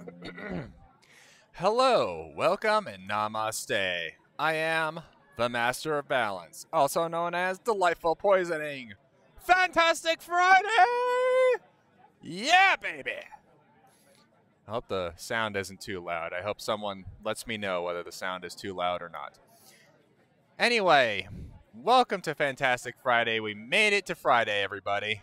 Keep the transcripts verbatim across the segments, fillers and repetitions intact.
Hello, welcome, and namaste. I am the Master of Balance, also known as Delightful Poisoning. Fantastic Friday! Yeah, baby! I hope the sound isn't too loud. I hope someone lets me know whether the sound is too loud or not. Anyway, welcome to Fantastic Friday. We made it to Friday, everybody.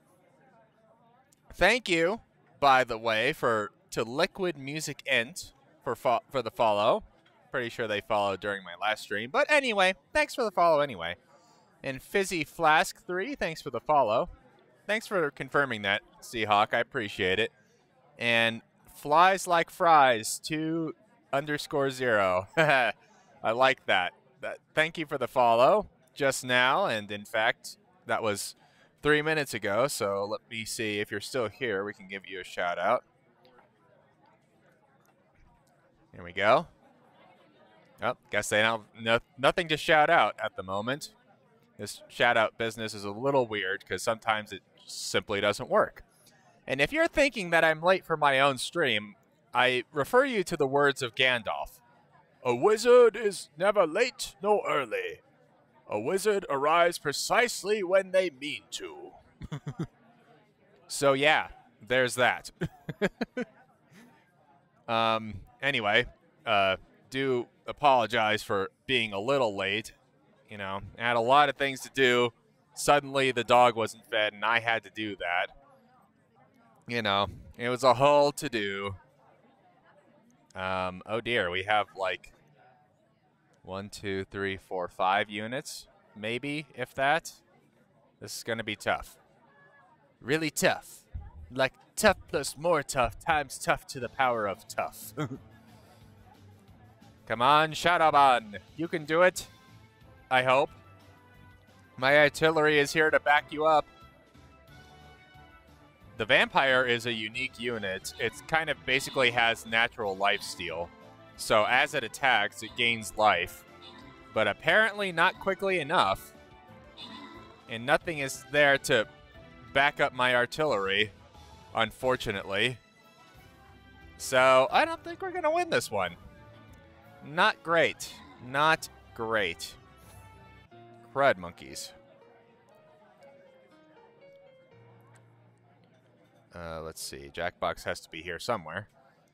Thank you, by the way, for to Liquid Music Int for fo for the follow. Pretty sure they followed during my last stream. But anyway, thanks for the follow anyway. And Fizzy Flask three, thanks for the follow. Thanks for confirming that, Seahawk. I appreciate it. And Flies Like Fries two underscore zero. I like that. that. Thank you for the follow just now. And in fact, that was three minutes ago. So let me see if you're still here. We can give you a shout out. Here we go. Oh, guess they don't no, nothing to shout out at the moment. This shout out business is a little weird because sometimes it simply doesn't work. And if you're thinking that I'm late for my own stream, I refer you to the words of Gandalf. A wizard is never late nor early. A wizard arrives precisely when they mean to. So yeah, there's that. um. Anyway, uh, do apologize for being a little late. You know, I had a lot of things to do. Suddenly the dog wasn't fed and I had to do that. You know, it was a whole to-do. Um, oh dear, we have like one, two, three, four, five units, maybe, if that. This is going to be tough. Really tough. Like tough plus more tough times tough to the power of tough. Come on, Shadowban. You can do it. I hope. My artillery is here to back you up. The vampire is a unique unit. It kind of basically has natural lifesteal. So as it attacks, it gains life. But apparently not quickly enough. And nothing is there to back up my artillery, unfortunately. So I don't think we're going to win this one. Not great. Not great. Crud monkeys. Uh, let's see. Jackbox has to be here somewhere.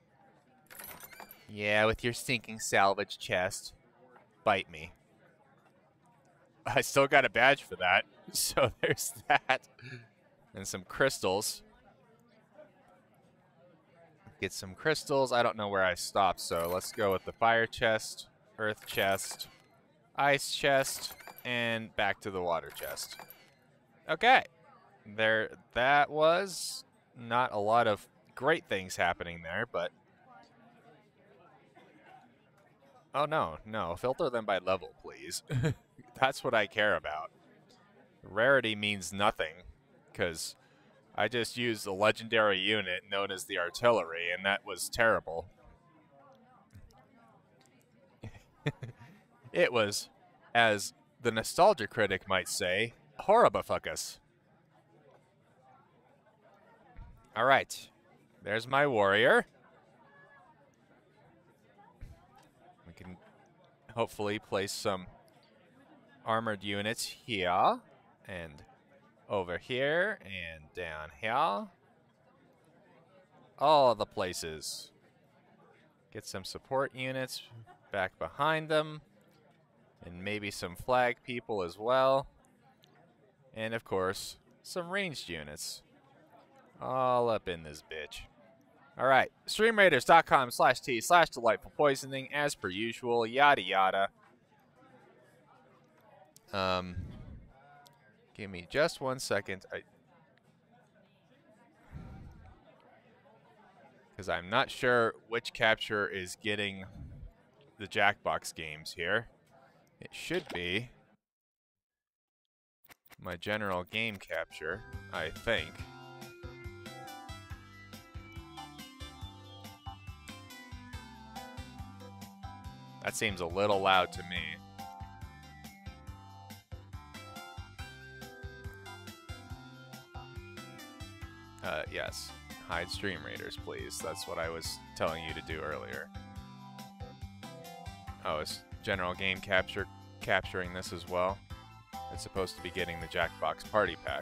Yeah, with your stinking salvage chest. Bite me. I still got a badge for that. So there's that. And some crystals. Get some crystals. I don't know where I stopped, so let's go with the fire chest, earth chest, ice chest, and back to the water chest. Okay. There, that was not a lot of great things happening there, but... Oh, no, no. Filter them by level, please. That's what I care about. Rarity means nothing, because I just used a legendary unit known as the artillery, and that was terrible. It was, as the nostalgia critic might say, horribafuckus. All right, there's my warrior. We can hopefully place some armored units here and over here and down here. All the places. Get some support units back behind them. And maybe some flag people as well. And of course, some ranged units. All up in this bitch. Alright, streamraiders.com slash T slash delightful poisoning as per usual, yada yada. Um, give me just one second. I, because I'm not sure which capture is getting the Jackbox games here. It should be my general game capture, I think. That seems a little loud to me. Uh, yes. Hide Stream Raiders, please. That's what I was telling you to do earlier. Oh, is General Game Capture capturing this as well? It's supposed to be getting the Jackbox Party Pack.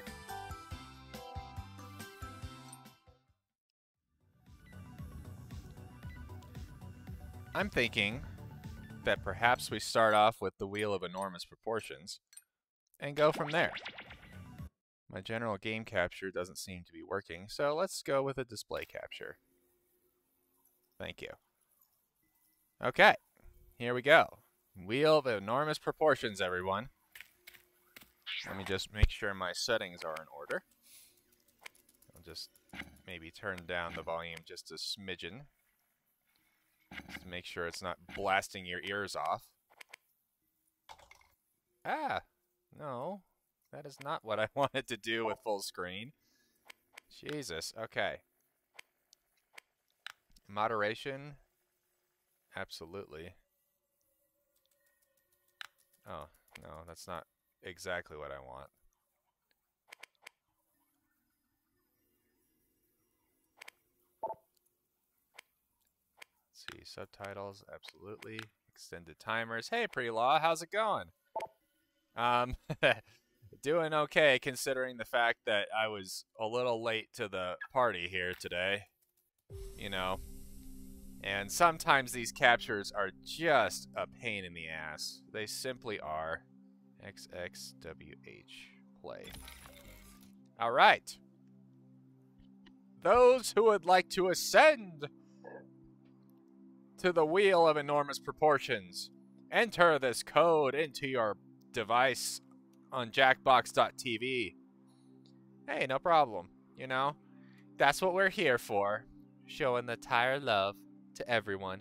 I'm thinking that perhaps we start off with the Wheel of Enormous Proportions and go from there. My general game capture doesn't seem to be working, so let's go with a display capture. Thank you. Okay, here we go. Wheel of Enormous Proportions, everyone. Let me just make sure my settings are in order. I'll just maybe turn down the volume just a smidgen, just to make sure it's not blasting your ears off. Ah, no. That is not what I wanted to do with full screen. Jesus, okay. Moderation? Absolutely. Oh, no, that's not exactly what I want. Let's see, subtitles, absolutely. Extended timers. Hey, Pretty Law, how's it going? Um... Doing okay, considering the fact that I was a little late to the party here today. You know. And sometimes these captures are just a pain in the ass. They simply are. X X W H play. Alright. Those who would like to ascend to the Wheel of Enormous Proportions, enter this code into your device on jackbox dot T V. Hey, no problem. You know, that's what we're here for. Showing the tire love to everyone.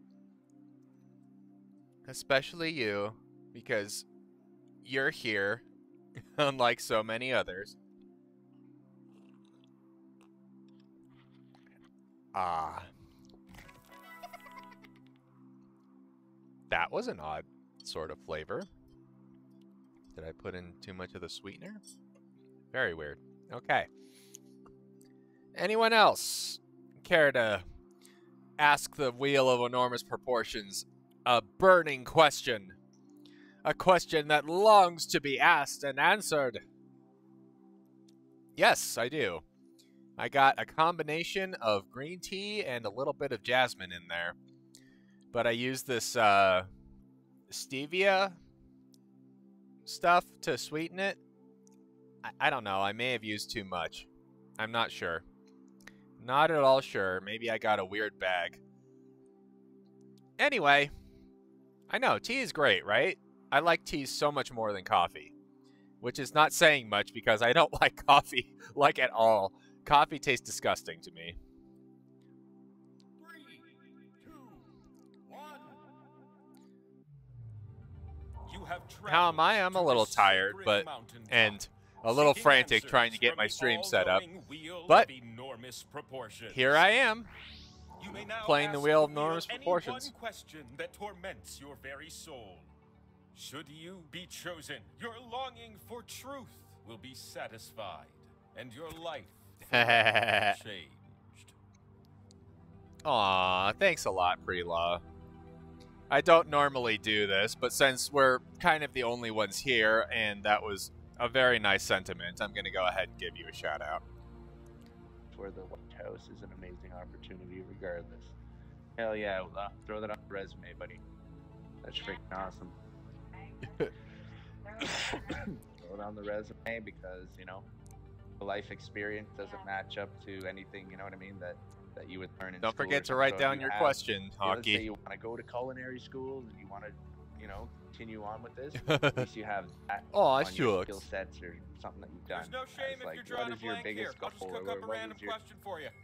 Especially you, because you're here, unlike so many others. Ah. That was an odd sort of flavor. Did I put in too much of the sweetener? Very weird. Okay. Anyone else care to ask the Wheel of Enormous Proportions a burning question? A question that longs to be asked and answered. Yes, I do. I got a combination of green tea and a little bit of jasmine in there. But I used this uh, stevia stuff to sweeten it. I, I don't know. I may have used too much. I'm not sure. Not at all sure. Maybe I got a weird bag. Anyway, I know, tea is great, right? I like tea so much more than coffee. Which is not saying much because I don't like coffee, like at all. Coffee tastes disgusting to me. Three, two, one. You have How am I? I'm a little tired, but and a little frantic trying to get my stream set up. But here I am, playing the Wheel of Enormous Proportions. One question that torments your very soul. Should you be chosen, your longing for truth will be satisfied, and your life changed. Aw, thanks a lot, Pre-Law. I don't normally do this, but since we're kind of the only ones here, and that was a very nice sentiment, I'm going to go ahead and give you a shout-out. For the White House is an amazing opportunity regardless. Hell yeah, well, uh, throw that on the resume, buddy. That's freaking awesome. Throw it on the resume because, you know, the life experience doesn't match up to anything, you know what I mean, that, that you would learn in Don't school. forget to write so down you your have, question, you know, let's say Hockey. you want to go to culinary school and you want to, you know, continue on with this, at least you have that Oh, on shucks. your skill sets or something that you've done. There's no shame as, if like, you're drawing what a is your blank here. biggest I'll just goal, cook or up a what random was your... question for you.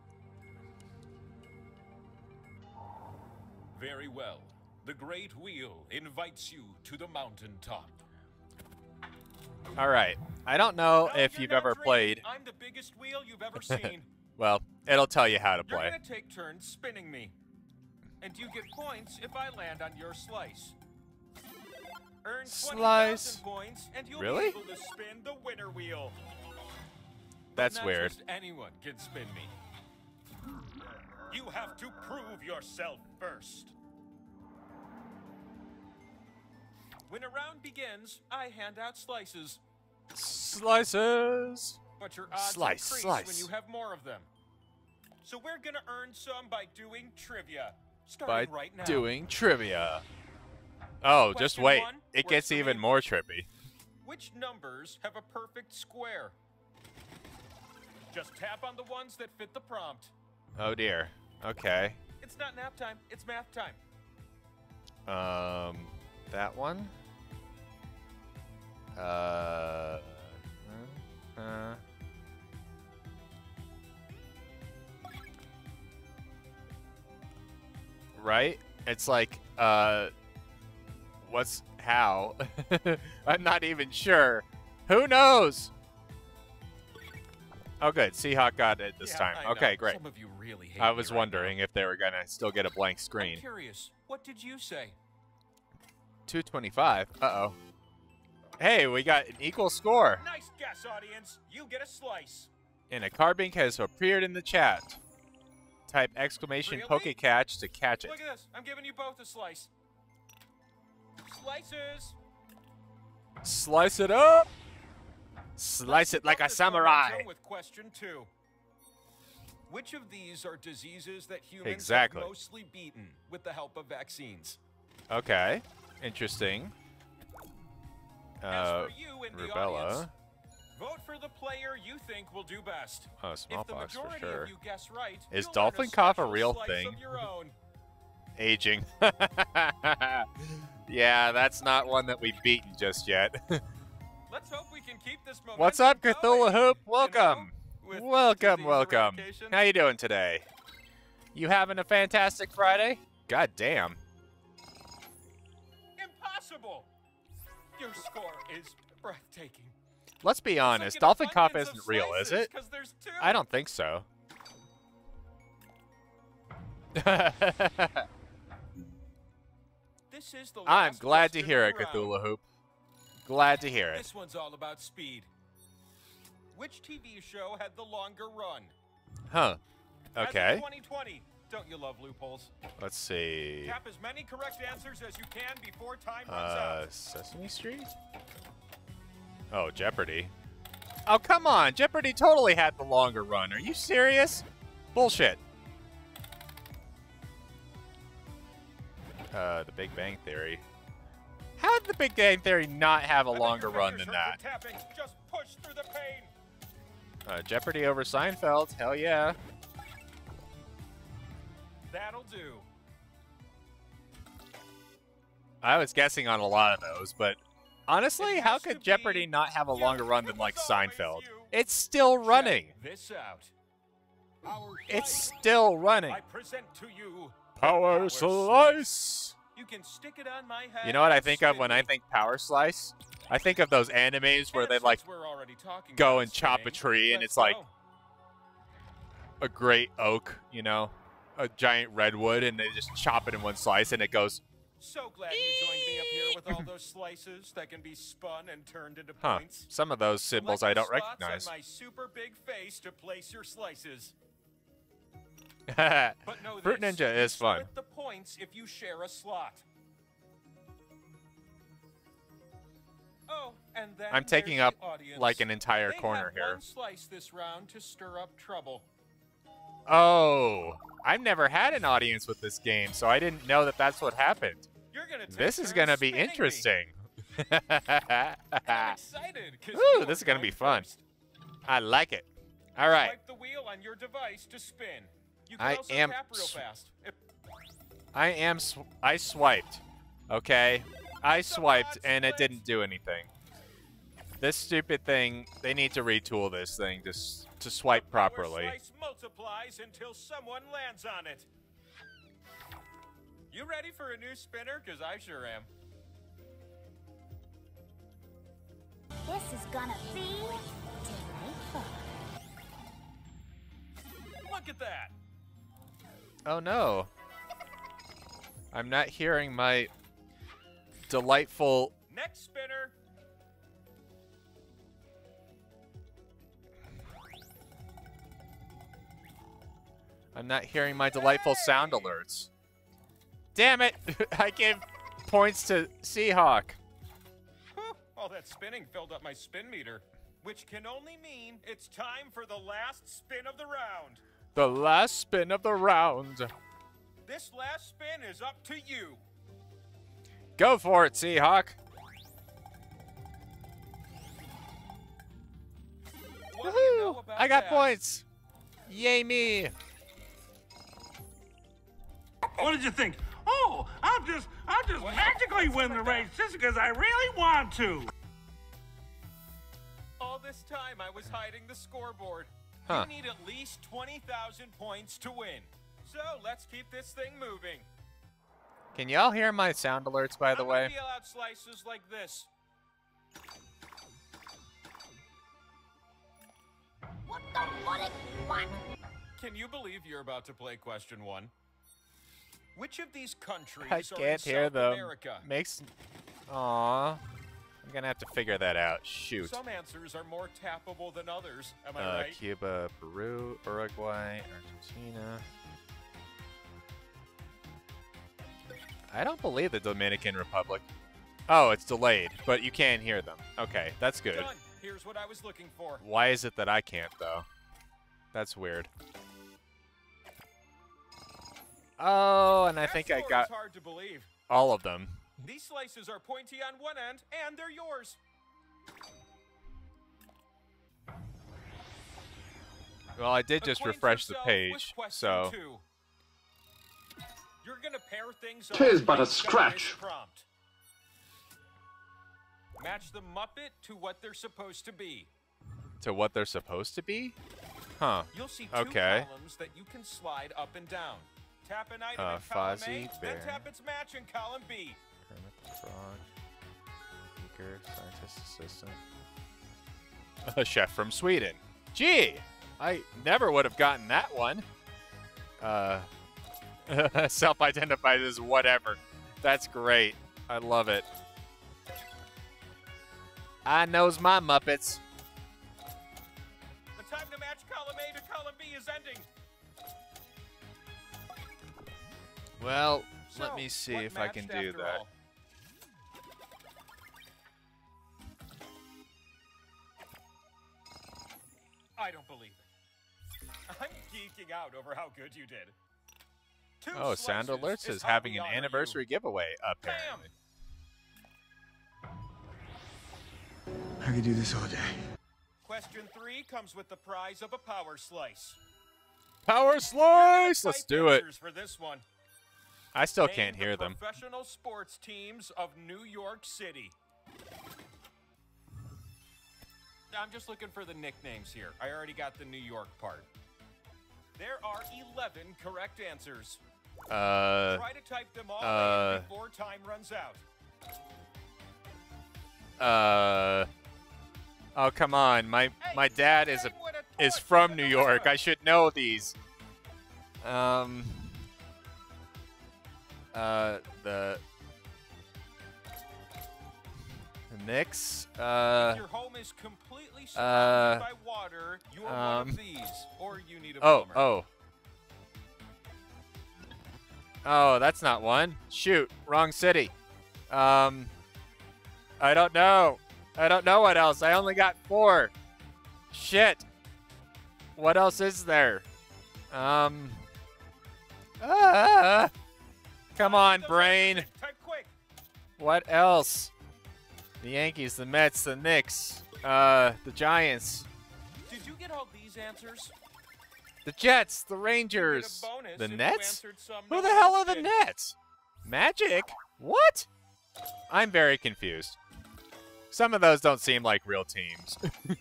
Very well. The Great Wheel invites you to the mountaintop. All right. I don't know No, if you're you've not ever dreaming. played. I'm the biggest wheel you've ever seen. Well, it'll tell you how to You're play. gonna take turns spinning me. And you get points if I land on your slice. Earn twenty Slice. thousand points and you'll Really? be able to spin the winner wheel. That's not weird. Just anyone can spin me. You have to prove yourself first. When a round begins, I hand out slices. Slices. But your odds Slice, increase slice. when you have more of them. So we're gonna earn some by doing trivia. By Starting right now. doing trivia. Oh, just Question wait. one It works gets for even me. more trippy. Which numbers have a perfect square? Just tap on the ones that fit the prompt. Oh dear. Okay. It's not nap time, it's math time. Um, that one. Uh. uh right? It's like, uh, what's how? I'm not even sure. Who knows? Oh, good. Seahawk got it this Yeah, time. I know. Okay, great. Some of you really hate I me was right wondering if they were gonna still get a blank now. screen. I'm curious. What did you say? two twenty-five. Uh-oh. Hey, we got an equal score. Nice guess, audience. You get a slice. And a carbink has appeared in the chat. Type exclamation Really? Pokecatch to catch it. Look at this. I'm giving you both a slice. Slices. Slice it up. Slice it Let's like keep a up this samurai. momentum With question two. Which of these are diseases that humans Exactly. have mostly beaten with the help of vaccines? Okay. Interesting. As Uh, for you in the rubella. audience, vote for the player you think will do best. Oh, If the smallpox for majority sure. of you guess right, Is you'll dolphin earn a cough a special real slice thing? Of your own. Aging. Yeah, that's not one that we've beaten just yet. Let's hope we can keep this momentum What's up, going, Cthulhu Hoop? you Welcome. know, with Welcome, disease welcome. eradication. How you doing today? You having a fantastic Friday? God damn. Impossible! Your score is breathtaking. Let's be It's honest, like an dolphin cough abundance of isn't real, is slices, it? 'cause there's two. I don't think so. This is the I'm last glad to question hear of it, the round. Cthulhu Hoop. Glad to hear it. This one's all about speed. Which T V show had the longer run? Huh. As of Okay. twenty twenty. Don't you love loopholes? Let's see. Tap as many correct answers as you can before time runs Uh, out. Sesame Street? Oh, Jeopardy. Oh, come on. Jeopardy totally had the longer run. Are you serious? Bullshit. Uh, The Big Bang Theory. How did The Big Bang Theory not have a I bet longer your run fingers than hurt that? from tapping. Just push through the pain. Uh, Jeopardy over Seinfeld. Hell yeah. That'll do. I was guessing on a lot of those, but honestly, It how has to could be Jeopardy not have a you. longer run It than was like always Seinfeld? you. It's still running. Check this out. Our It's slice. still running. I present to you the Power Power Slice. You can stick it on my head. You know what I and think of spin when I me. think Power Slice? I think of those animes where And they like since we're already talking go about and chop a spinning, tree and let's it's like go. a great oak, you know, a giant redwood, and they just chop it in one slice and it goes, So glad you joined me up here with all those slices that can be spun and turned into huh. points. Some of those symbols Select I the don't slots recognize. On my super big face to place your slices. Fruit But know this, Ninja you is fun. split the points if you share a slot. Oh, and then I'm taking there's up the audience. like an entire They corner have here. one slice this round to stir up trouble. Oh, I've never had an audience with this game, so I didn't know that that's what happened. You're gonna take This is turns gonna be spinning me. interesting. And I'm excited 'cause Ooh, you this are is gonna be going fun. first. I like it. All right, Swipe the wheel on your device to spin. You can I also am tap real sw- fast. If I am. Sw I swiped. Okay, I So swiped odds and it split. didn't do anything. This stupid thing. They need to retool this thing to s to swipe the power properly. slice multiplies until someone lands on it. You ready for a new spinner? Because I sure am. This is gonna be delightful. Look at that. Oh no. I'm not hearing my delightful. Next spinner. I'm not hearing my delightful sound alerts. Damn it! I gave points to Seahawk. Whew, all that spinning filled up my spin meter, which can only mean it's time for the last spin of the round. The last spin of the round. This last spin is up to you. Go for it, Seahawk. What do you know Woohoo! about I got that? points. Yay me. What did you think? Oh, I'll just, I'll just magically win the race just because I really want to. All this time I was hiding the scoreboard. Huh. You need at least twenty thousand points to win. So let's keep this thing moving. Can y'all hear my sound alerts, by the I'm way? gonna deal out slices like this. What the what? What? Can you believe you're about to play question one? Which of these countries I are in can't hear South them. America? Makes. Aw. I'm gonna have to figure that out. Shoot. Some answers are more tappable than others. Am I Uh, right? Cuba, Peru, Uruguay, Argentina. I don't believe the Dominican Republic. Oh, it's delayed, but you can hear them. Okay, that's good. Done. Here's what I was looking for. Why is it that I can't, though? That's weird. Oh, and I That think I score got is hard to believe. all of them. These slices are pointy on one end, and they're yours. Well, I did just Acquaint refresh the yourself page, with question so... two. You're gonna pair things up. Tis but a based on scratch. this prompt. Match the Muppet to what they're supposed to be. To what they're supposed to be? Huh. You'll see two Okay. columns that you can slide up and down. Tap an item Uh, in column Fozzie A, then Bear. tap its match in column B. Kermit the Frog. Speaker, scientist assistant. A chef from Sweden. Gee! I never would have gotten that one. Uh, self-identified as whatever. That's great. I love it. I knows my Muppets. The time to match column A to column B is ending. Well, So, let me see what if I can matched do after that. all? I don't believe it. I'm geeking out over how good you did. Two Oh, Sound slices Alerts is how having we an honor you. anniversary giveaway, apparently. I could do this all day. Question three comes with the prize of a power slice. Power Slice! Let's Type do it. answers for this one. I still Name can't the hear them. Professional sports teams of New York City. I'm just looking for the nicknames here. I already got the New York part. There are eleven correct answers. Uh, Try to type them all uh, in before time runs out. uh... Oh, come on. My Hey, my dad is a name what a is torch from in New the York. water. I should know these. Um. Uh, the the Knicks. Uh. If your home is completely uh, surrounded by water, you're one um, of these, or you need a Oh, plumber. oh. Oh, that's not one. Shoot, wrong city. Um, I don't know. I don't know what else. I only got four. Shit. What else is there? Um. Ah, come on, brain. Type quick. What else? The Yankees, the Mets, the Knicks, uh, the Giants, Did you get all these answers? the Jets, the You Rangers, get a bonus the if you Nets. answered some Who no the one hell else are the did. Nets? Magic? What? I'm very confused. Some of those don't seem like real teams.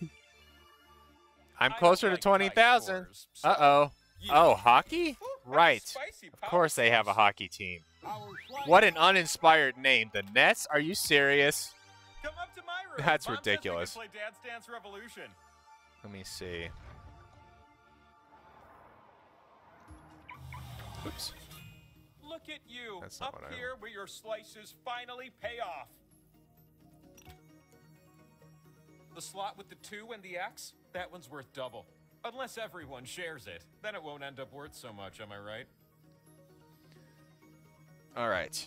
I'm I closer don't to like twenty high thousand. scores, so Uh-oh. you- Oh, hockey? Ooh, that's a Right. spicy Of power course they have a slice. hockey team. What an uninspired name. The Nets? Are you serious? Come up to my room. That's Mom says we can ridiculous. play Dance Dance Revolution. Let me see. Oops. Look at you, That's not up what I- here where your slices finally pay off. The slot with the two and the X, that one's worth double. Unless everyone shares it, then it won't end up worth so much, am I right? All right.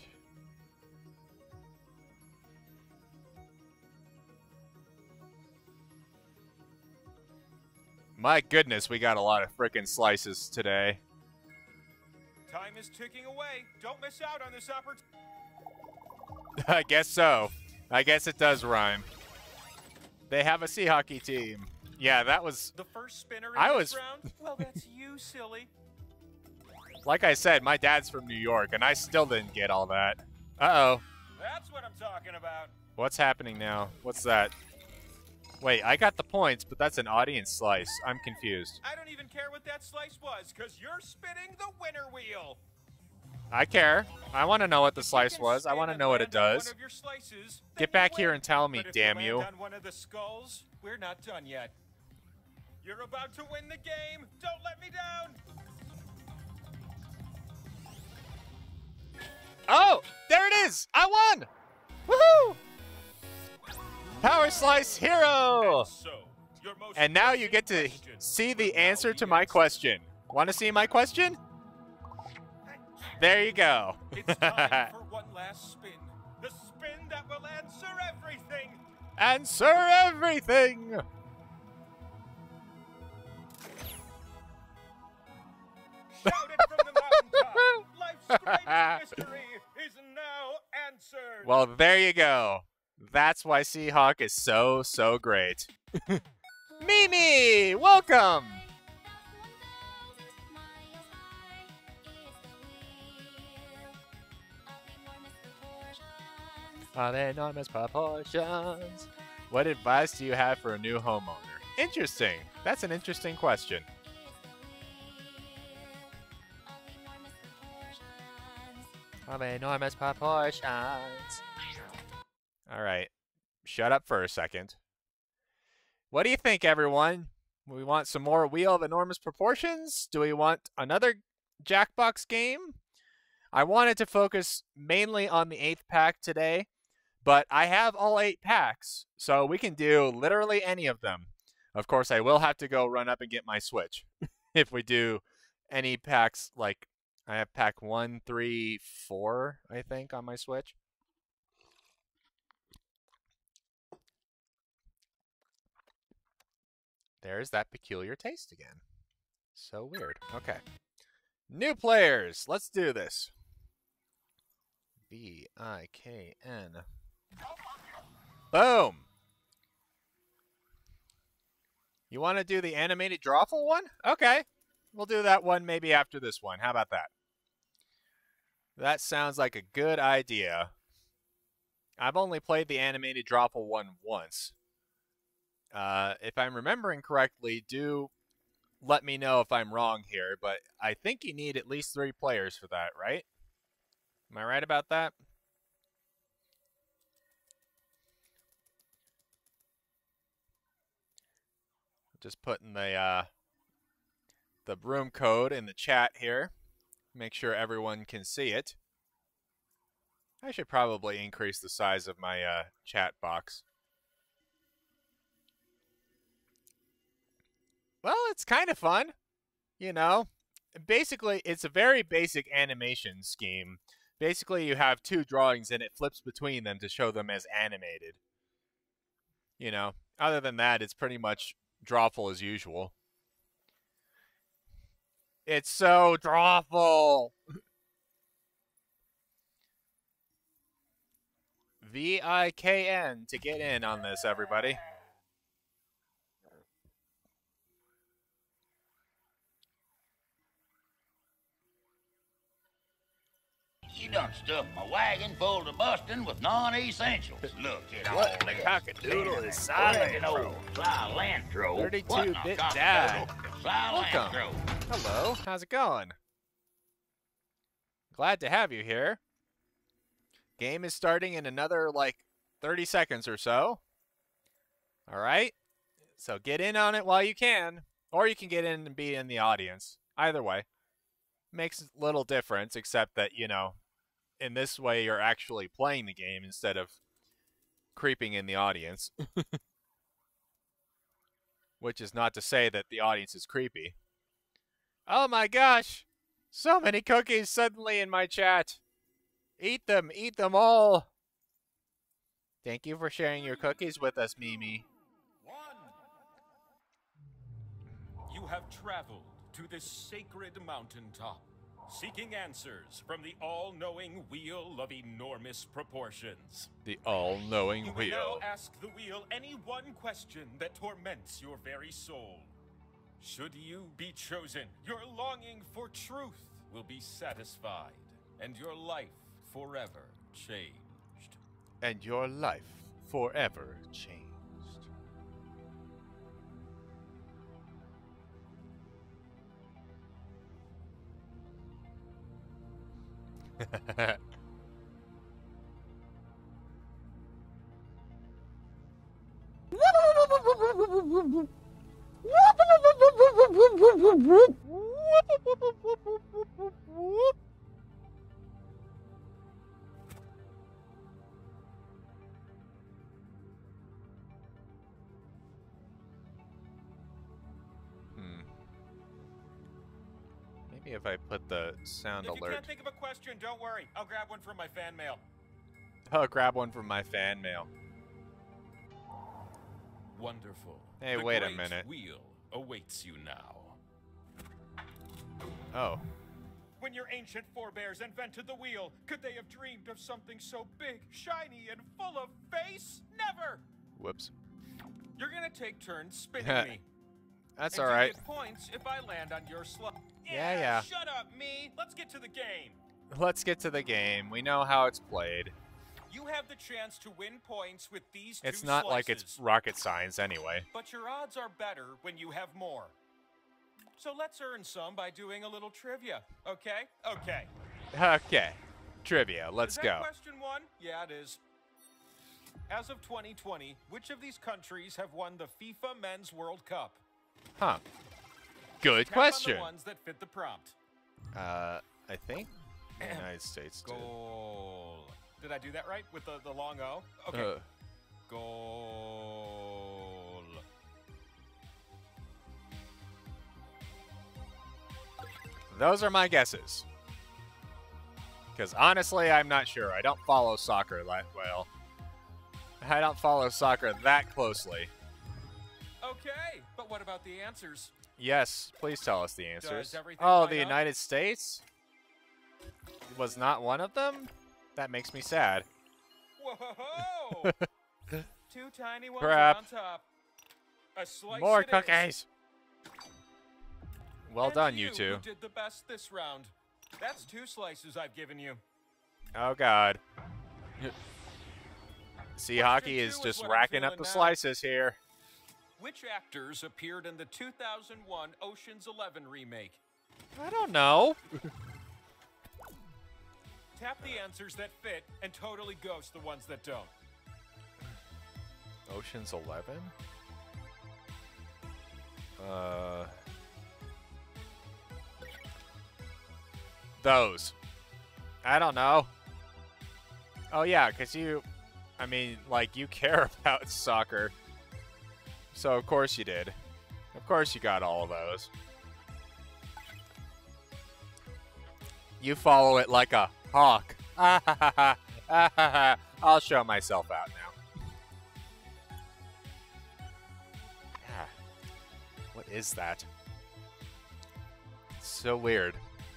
My goodness, we got a lot of frickin' slices today. Time is ticking away. Don't miss out on this opportunity. I guess so. I guess it does rhyme. They have a sea hockey team. Yeah, that was... The first spinner in I this was- round? Well, that's you, silly. Like I said, my dad's from New York, and I still didn't get all that. Uh-oh. That's what I'm talking about. What's happening now? What's that? Wait, I got the points, but that's an audience slice. I'm confused. I don't even care what that slice was, because you're spinning the winner wheel. I care. I want to know what the If you slice can was. I stand want to and know what it land on does. one of your slices, then Get you back here win. and tell me, But if damn you. you. Land on one of the skulls, we're not done yet. You're about to win the game. Don't let me down. Oh, there it is! I won! Woohoo! Power Slice Hero! So, your most And now you pressing get to question see the will now answer be to my answered. question. Want to see my question? There you go. It's time for one last spin. The spin that will answer everything. Answer everything! Shout it from the mountaintop. Life's greatest mystery is now answered. Well, there you go. That's why Seahawk is so, so great. Mimi, welcome! Of enormous proportions. What advice do you have for a new homeowner? Interesting. That's an interesting question. Of enormous proportions. All right. Shut up for a second. What do you think, everyone? We want some more Wheel of Enormous Proportions? Do we want another Jackbox game? I wanted to focus mainly on the eighth pack today, but I have all eight packs, so we can do literally any of them. Of course, I will have to go run up and get my Switch if we do any packs. Like, I have pack one, three, four, I think, on my Switch. There's that peculiar taste again. So weird. Okay. New players. Let's do this. B I K N. Boom. You want to do the animated drawful one? Okay. We'll do that one maybe after this one. How about that? That sounds like a good idea. I've only played the animated drawful one once. Uh, if I'm remembering correctly, do let me know if I'm wrong here, but I think you need at least three players for that, right? Am I right about that? Just putting the uh, the room code in the chat here. Make sure everyone can see it. I should probably increase the size of my uh, chat box. Well, it's kind of fun, you know. Basically, it's a very basic animation scheme. Basically, you have two drawings and it flips between them to show them as animated. You know, other than that, it's pretty much drawful as usual. It's so drawful. V I K N to get in on this, everybody. You done stuffed my wagon full to busting with non-essentials. Look at What all the this. cockadoodle is Friggin' Cilantro? old cilantro. thirty-two bit dad. Welcome. Hello, how's it going? Glad to have you here. Game is starting in another, like, thirty seconds or so. All right. So get in on it while you can. Or you can get in and be in the audience. Either way. Makes little difference, except that, you know, in this way you're actually playing the game instead of creeping in the audience. Which is not to say that the audience is creepy. Oh my gosh! So many cookies suddenly in my chat. Eat them, eat them all. Thank you for sharing your cookies with us, Mimi. One. You have traveled to this sacred mountaintop, seeking answers from the all-knowing wheel of enormous proportions. The all-knowing You will wheel. now ask the wheel any one question that torments your very soul. Should you be chosen, your longing for truth will be satisfied, and your life forever changed. And your life forever changed. Maybe if I put the sound If you alert. can't think of a question, don't worry. I'll grab one from my fan mail. I'll grab one from my fan mail. Wonderful. Hey, The wait a great minute. Wheel awaits you now. Oh. When your ancient forebears invented the wheel, could they have dreamed of something so big, shiny, and full of face? Never! Whoops. You're gonna take turns spinning me. That's and alright. you get points if I land on your slot. Yeah, yeah. Shut up, me. Let's get to the game. Let's get to the game. We know how it's played. You have the chance to win points with these two It's not like it's slices. rocket science anyway. But your odds are better when you have more. So let's earn some by doing a little trivia, okay? Okay. Okay. Trivia. Let's Is that go. question one? Yeah, it is. As of twenty twenty, which of these countries have won the FIFA Men's World Cup? Huh. Good Tap question. on the ones that fit the prompt. Uh, I think the United States did. Goal. Did I do that right with the, the long O? Okay. Uh, Goal. those are my guesses. Because honestly, I'm not sure. I don't follow soccer that well. I don't follow soccer that closely. Okay, but what about the answers? Yes, please tell us the answers. Does everything Oh, line the up? United States was not one of them? That makes me sad. Whoa! Two tiny ones Crap. on top. A slice More it is. cookies. Well And done, you you two. who did the best this round. That's two slices I've given you. Oh, God. Sea Question Hockey two is is just what I'm racking up feeling the now. slices here. Which actors appeared in the two thousand one Ocean's Eleven remake? I don't know. Tap the answers that fit and totally ghost the ones that don't. Ocean's Eleven? Uh... Those. I don't know. Oh, yeah, because you... I mean, like, you care about soccer. So, of course you did. Of course you got all of those. You follow it like a hawk. I'll show myself out now. Ah, what is that? It's so weird.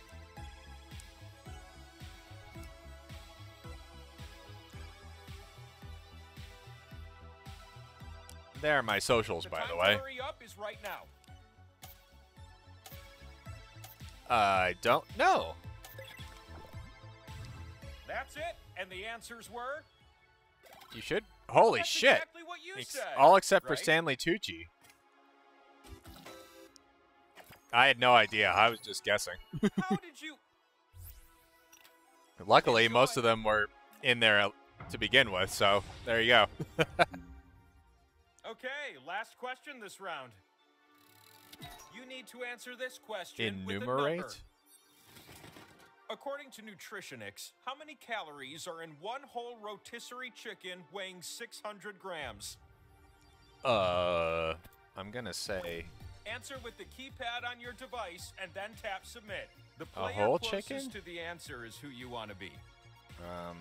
There are my socials, The by time the to way. hurry up is right now. I don't know. That's it. And the answers were? You should. Holy That's shit! exactly what you Ex- said. all except for right? Stanley Tucci. I had no idea. I was just guessing. How did you? Luckily, Enjoy. most of them were in there uh, to begin with, so there you go. Okay, last question this round. You need to answer this question with a number. Enumerate? According to Nutritionix, how many calories are in one whole rotisserie chicken weighing six hundred grams? Uh, I'm gonna say Answer with the keypad on your device and then tap submit. The A player whole closest chicken? to the answer is who you want to be. um.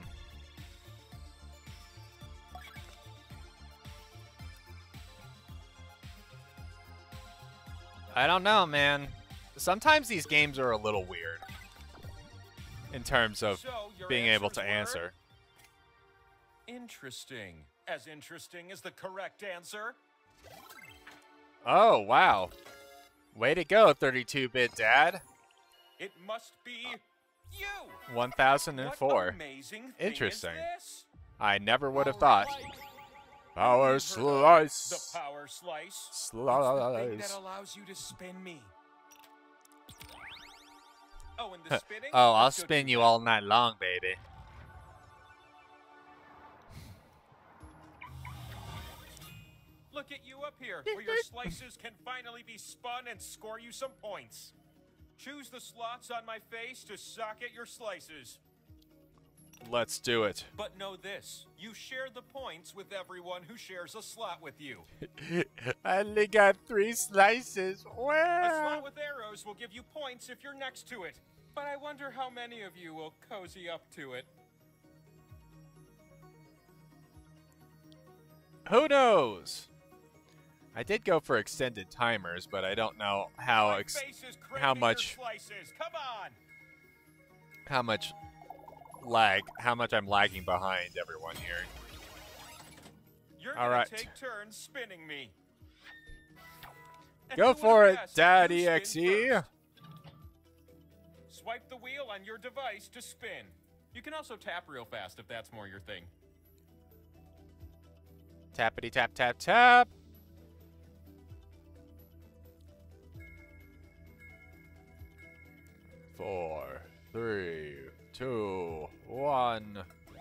I don't know, man. Sometimes these games are a little weird in terms of So, your being able answers to were? answer. Interesting. As interesting as the correct answer. Oh, wow. Way to go, thirty-two bit dad. It must be you. one thousand four. What amazing thing Interesting. Is this? I never would have All thought. right. Power You've heard of slice. The power slice. It's the thing that Slice. allows you to spin me. Oh, and the spinning? Oh, I'll Let's go spin do you that. all night long, baby. Look at you up here, where your slices can finally be spun and score you some points. Choose the slots on my face to socket your slices. Let's do it. But know this, you share the points with everyone who shares a slot with you. I only got three slices. A Wow. slot with arrows will give you points if you're next to it. But I wonder how many of you will cozy up to it. Who knows? I did go for extended timers, but I don't know how My ex face is how craving much- your slices. Come on. how much lag, how much I'm lagging behind everyone here. You're All gonna right. take turns spinning me. And Go who for would've it, guessed Daddy you spin X E. first? Swipe the wheel on your device to spin. You can also tap real fast if that's more your thing. Tappity tap tap tap. Four, three, two, one.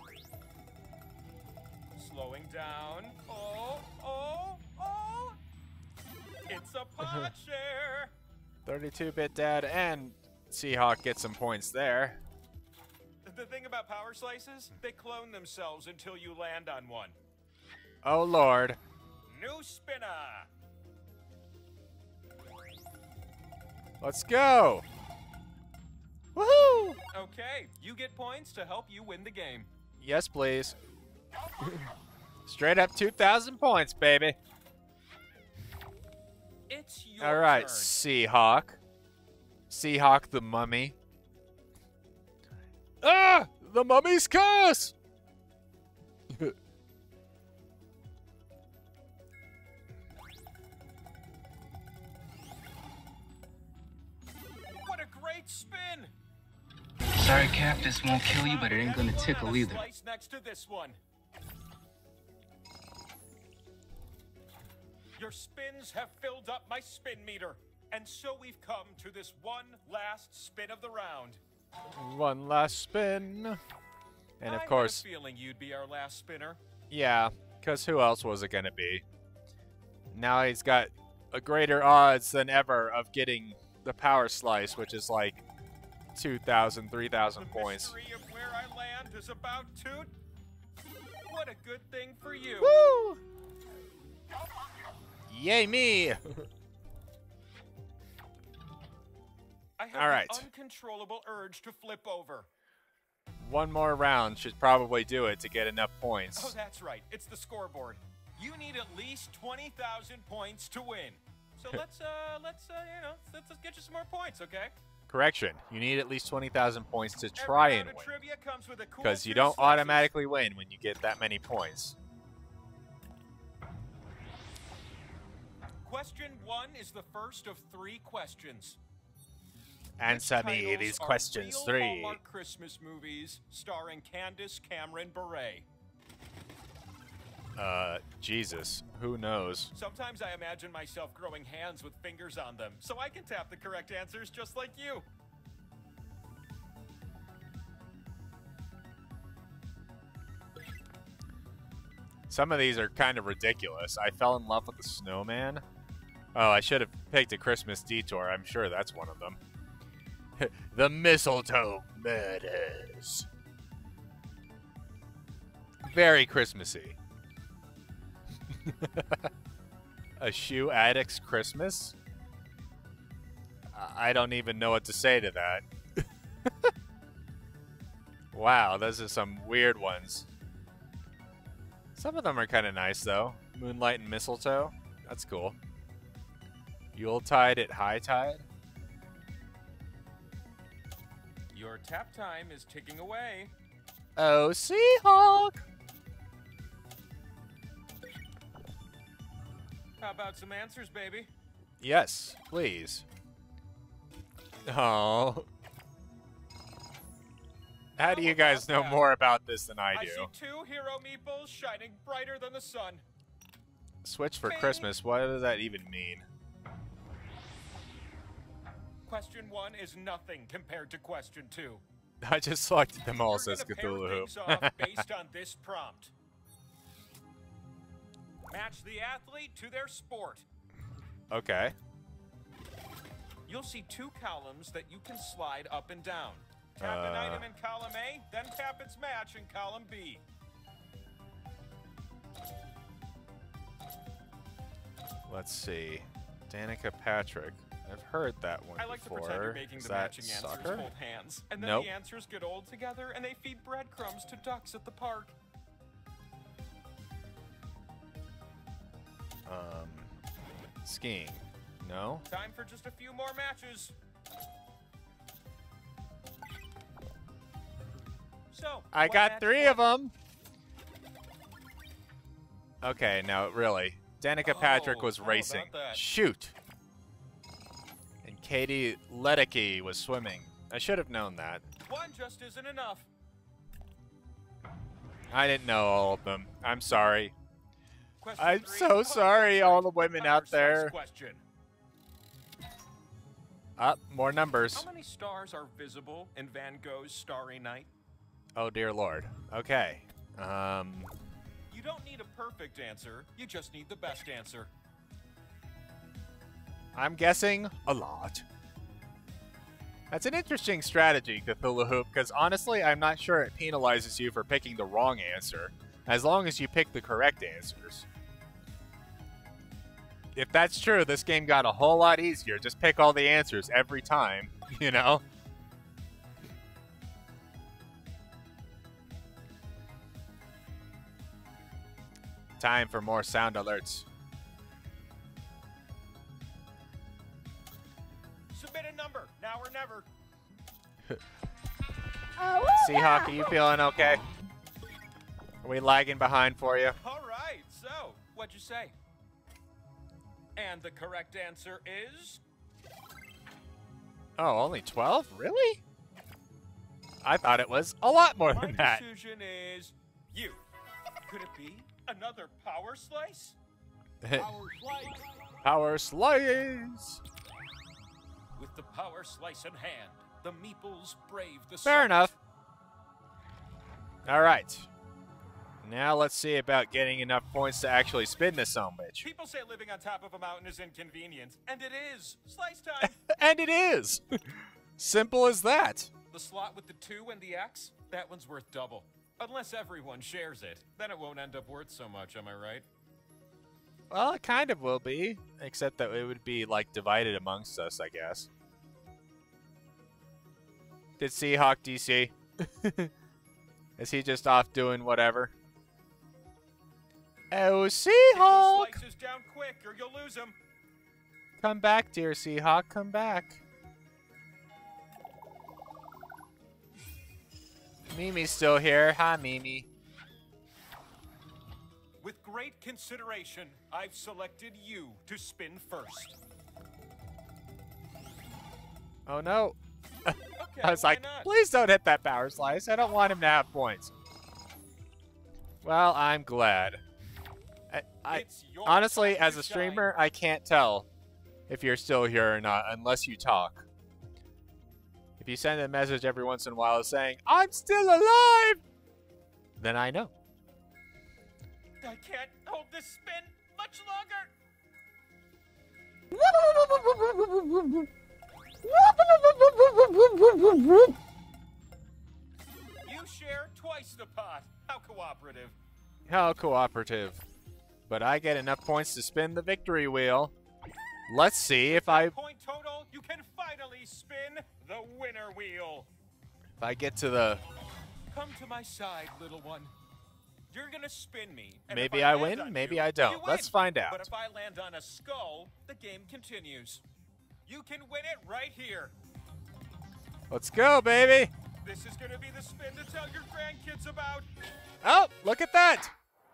Slowing down. Oh, oh, oh. It's a pod share. thirty-two bit dad and Seahawk get some points there. The thing about power slices, they clone themselves until you land on one. Oh lord. New spinner. Let's go. Woohoo! Okay, you get points to help you win the game. Yes, please. Straight up two thousand points, baby. It's your All right, turn. Seahawk. Seahawk the mummy. Ah! The mummy's curse! What a great spin! Sorry, Cap, this won't kill you, but it ain't gonna Everyone tickle on a either. Slice next to this one. Your spins have filled up my spin meter, and so we've come to this one last spin of the round. One last spin. And I of course, had a feeling you'd be our last spinner. yeah, because who else was it going to be? Now he's got a greater odds than ever of getting the power slice, which is like two thousand, three thousand The points. mystery of where I land is about to. What a good thing for you. Woo! Yay me! I have All right. an uncontrollable urge to flip over. One more round should probably do it to get enough Oh, points. that's right. It's the scoreboard. You need at least twenty thousand points to win. So let's, uh, let's, uh, you know, let's, let's get you some more points, okay? Correction, you need at least twenty thousand points to try Every and round of win. trivia comes with a cool Because you two don't slices. automatically win when you get that many points. Question one is the first of three questions. Answer Which me titles these are questions real three. Hallmark Christmas movies starring Candace Cameron Bure. Uh, Jesus, who knows? Sometimes I imagine myself growing hands with fingers on them, so I can tap the correct answers just like you. Some of these are kind of ridiculous. I fell in love with the snowman. Oh, I should have picked a Christmas detour. I'm sure that's one of them. The mistletoe murders. Very Christmassy. A shoe addict's Christmas? I don't even know what to say to that. Wow, those are some weird ones. Some of them are kind of nice, though. Moonlight and mistletoe. That's cool. Yuletide at high tide. Your tap time is ticking away. Oh, Seahawk! How about some answers, baby? Yes, please. Oh. How do you guys know more about this than I I do? see two hero meeples shining brighter than the sun. Switch for Ping. Christmas. What does that even mean? Question one is nothing compared to question two. I just selected them all, We're says gonna pair Cthulhu. things off based on this prompt. Match the athlete to their sport. Okay. You'll see two columns that you can slide up and down. Tap an Uh. item in column A, then tap its match in column B. Let's see. Danica Patrick. I've heard that one I like before. to pretend you're making Is the that matching answers soccer? hold hands, and then Nope. the answers get old together, and they feed breadcrumbs to ducks at the park. Um, skiing. No? Time for just a few more matches. So, I what got match three won? of them. Okay, now really. Danica Patrick Oh, was how about racing. that? Shoot. And Katie Ledecky was swimming. I should have known that. One just isn't enough. I didn't know all of them. I'm sorry. Question I'm three, so how about sorry, that all the straight women power out size there. Question. Up, more How numbers. many stars are visible in Van Gogh's Starry Night? Oh dear lord. Okay. Um, You don't need a perfect answer, you just need the best answer. I'm guessing a lot. That's an interesting strategy, Cthulhu, because honestly, I'm not sure it penalizes you for picking the wrong answer, as long as you pick the correct answers. If that's true, this game got a whole lot easier. Just pick all the answers every time, you know? Time for more sound alerts. Submit a number, now or never. Seahawk, are you feeling okay? Are we lagging behind for you? All right, so, what'd you say? And the correct answer is... Oh, only twelve? Really? I thought it was a lot more My than that. decision is you. Could it be another power slice? Power slice! With the power slice in hand, the meeples brave the Fair sun. enough. Alright. Now let's see about getting enough points to actually spin this son bitch. People say living on top of a mountain is inconvenient, and it is. Slice time. And it is! Simple as that. The slot with the two and the X, that one's worth double. Unless everyone shares it, then it won't end up worth so much, am I right? Well, it kind of will be. Except that it would be, like, divided amongst us, I guess. Did Seahawk D C? Is he just off doing whatever? Oh, Get Seahawk! the slices down quick, or you'll lose them. Come back, dear Seahawk, come back. Mimi's still here. Hi, Mimi. With great consideration, I've selected you to spin first. Oh, no. Okay, I was why like, not? please don't hit that power slice. I don't want him to have points. Well, I'm glad. I, I It's your honestly, time as to a shine. streamer, I can't tell if you're still here or not unless you talk. If you send a message every once in a while saying, I'm still alive, then I know. I can't hold this spin much longer. You share twice the pot. How cooperative. How cooperative. But I get enough points to spin the victory wheel. Let's see if I... Point total, you can finally spin the winner wheel. If I get to the... Come to my side, little one. You're gonna spin me. And Maybe if I land win, on maybe you, I don't. you win. Let's find out. But if I land on a skull, the game continues. You can win it right here. Let's go, baby! This is gonna be the spin to tell your grandkids about. Oh, look at that!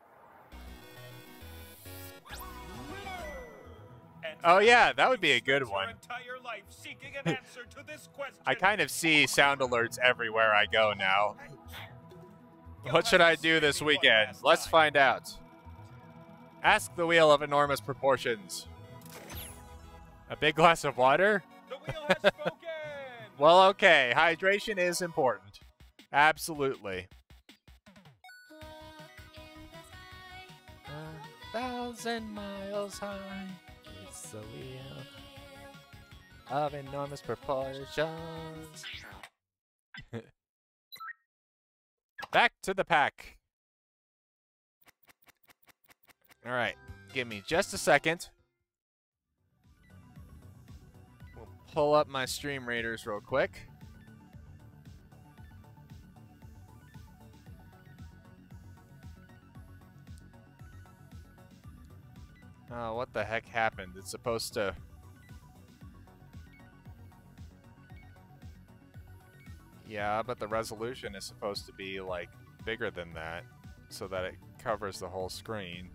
And Oh yeah, that would you be a good spent one. Your entire life seeking an answer to this question. I kind of see sound alerts everywhere I go now. You'll What have should to I do spin this me one weekend? last Let's time. find out. Ask the wheel of enormous proportions. A big glass of water? The wheel has spoken. Well, okay. Hydration is important. Absolutely. A thousand miles high. It's the wheel of enormous proportions. Back to the pack. All right. Give me just a second. We'll pull up my stream raiders real quick. Oh, what the heck happened? It's supposed to... Yeah, but the resolution is supposed to be, like, bigger than that so that it covers the whole screen.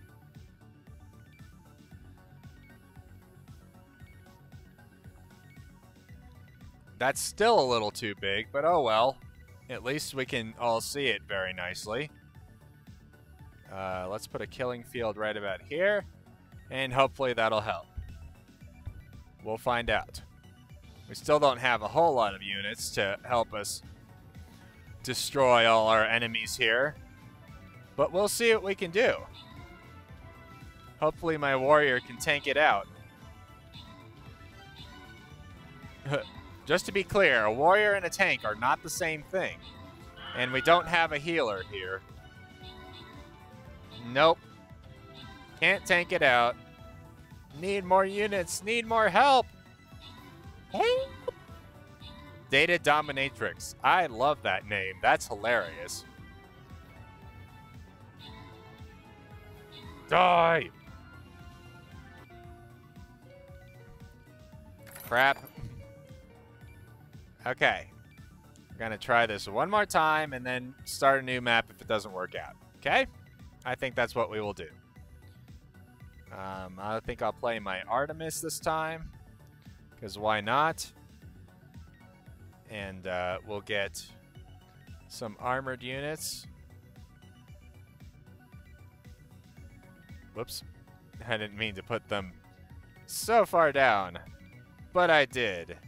That's still a little too big, but oh well. At least we can all see it very nicely. Uh, let's put a killing field right about here, and hopefully that'll help. We'll find out. We still don't have a whole lot of units to help us destroy all our enemies here, but we'll see what we can do. Hopefully my warrior can tank it out. Just to be clear, a warrior and a tank are not the same thing. And we don't have a healer here. Nope. Can't tank it out. Need more units. Need more help. Help. Data Dominatrix. I love that name. That's hilarious. Die. Crap. Okay. We're going to try this one more time and then start a new map if it doesn't work out. Okay? I think that's what we will do. Um, I think I'll play my Artemis this time. Because why not? And uh, we'll get some armored units. Whoops. I didn't mean to put them so far down. But I did.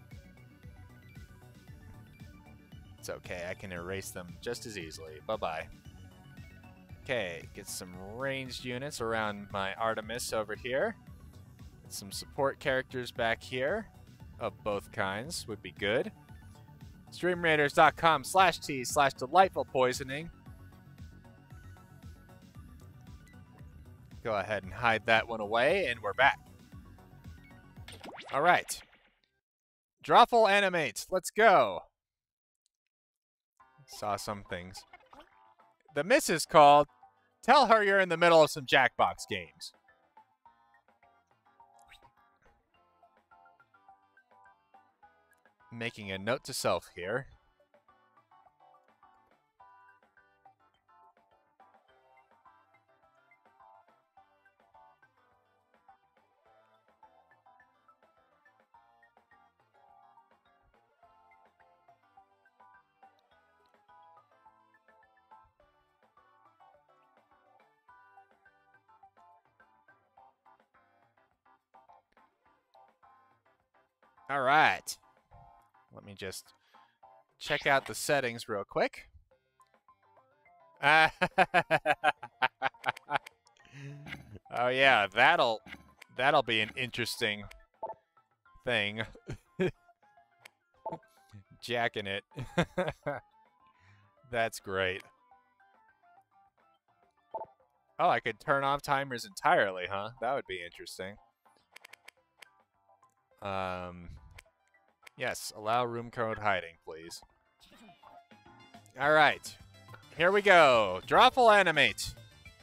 It's okay. I can erase them just as easily. Bye-bye. Okay, get some ranged units around my Artemis over here. Some support characters back here of both kinds would be good. StreamRaiders.com slash T slash delightful poisoning. Go ahead and hide that one away, and we're back. All right. Drawful animates. Let's go. Saw some things. The miss is called Tell Her You're in the Middle of Some Jackbox Games. Making a note to self here. All right. Let me just check out the settings real quick. Uh, oh yeah, that'll that'll be an interesting thing. Jacking it. That's great. Oh, I could turn off timers entirely, huh? That would be interesting. Um, yes, allow room code hiding, please. All right, here we go. Drawful animate.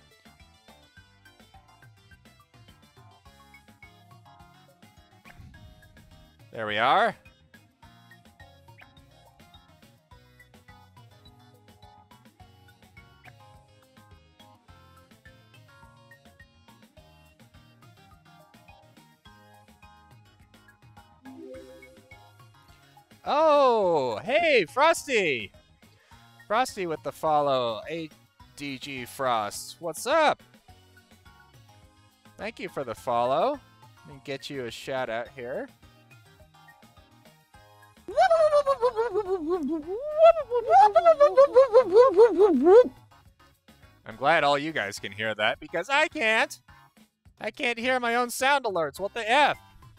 There we are. Oh, hey, Frosty. Frosty with the follow. A D G Frost. What's up? Thank you for the follow. Let me get you a shout out here. I'm glad all you guys can hear that because I can't. I can't hear my own sound alerts. What the F?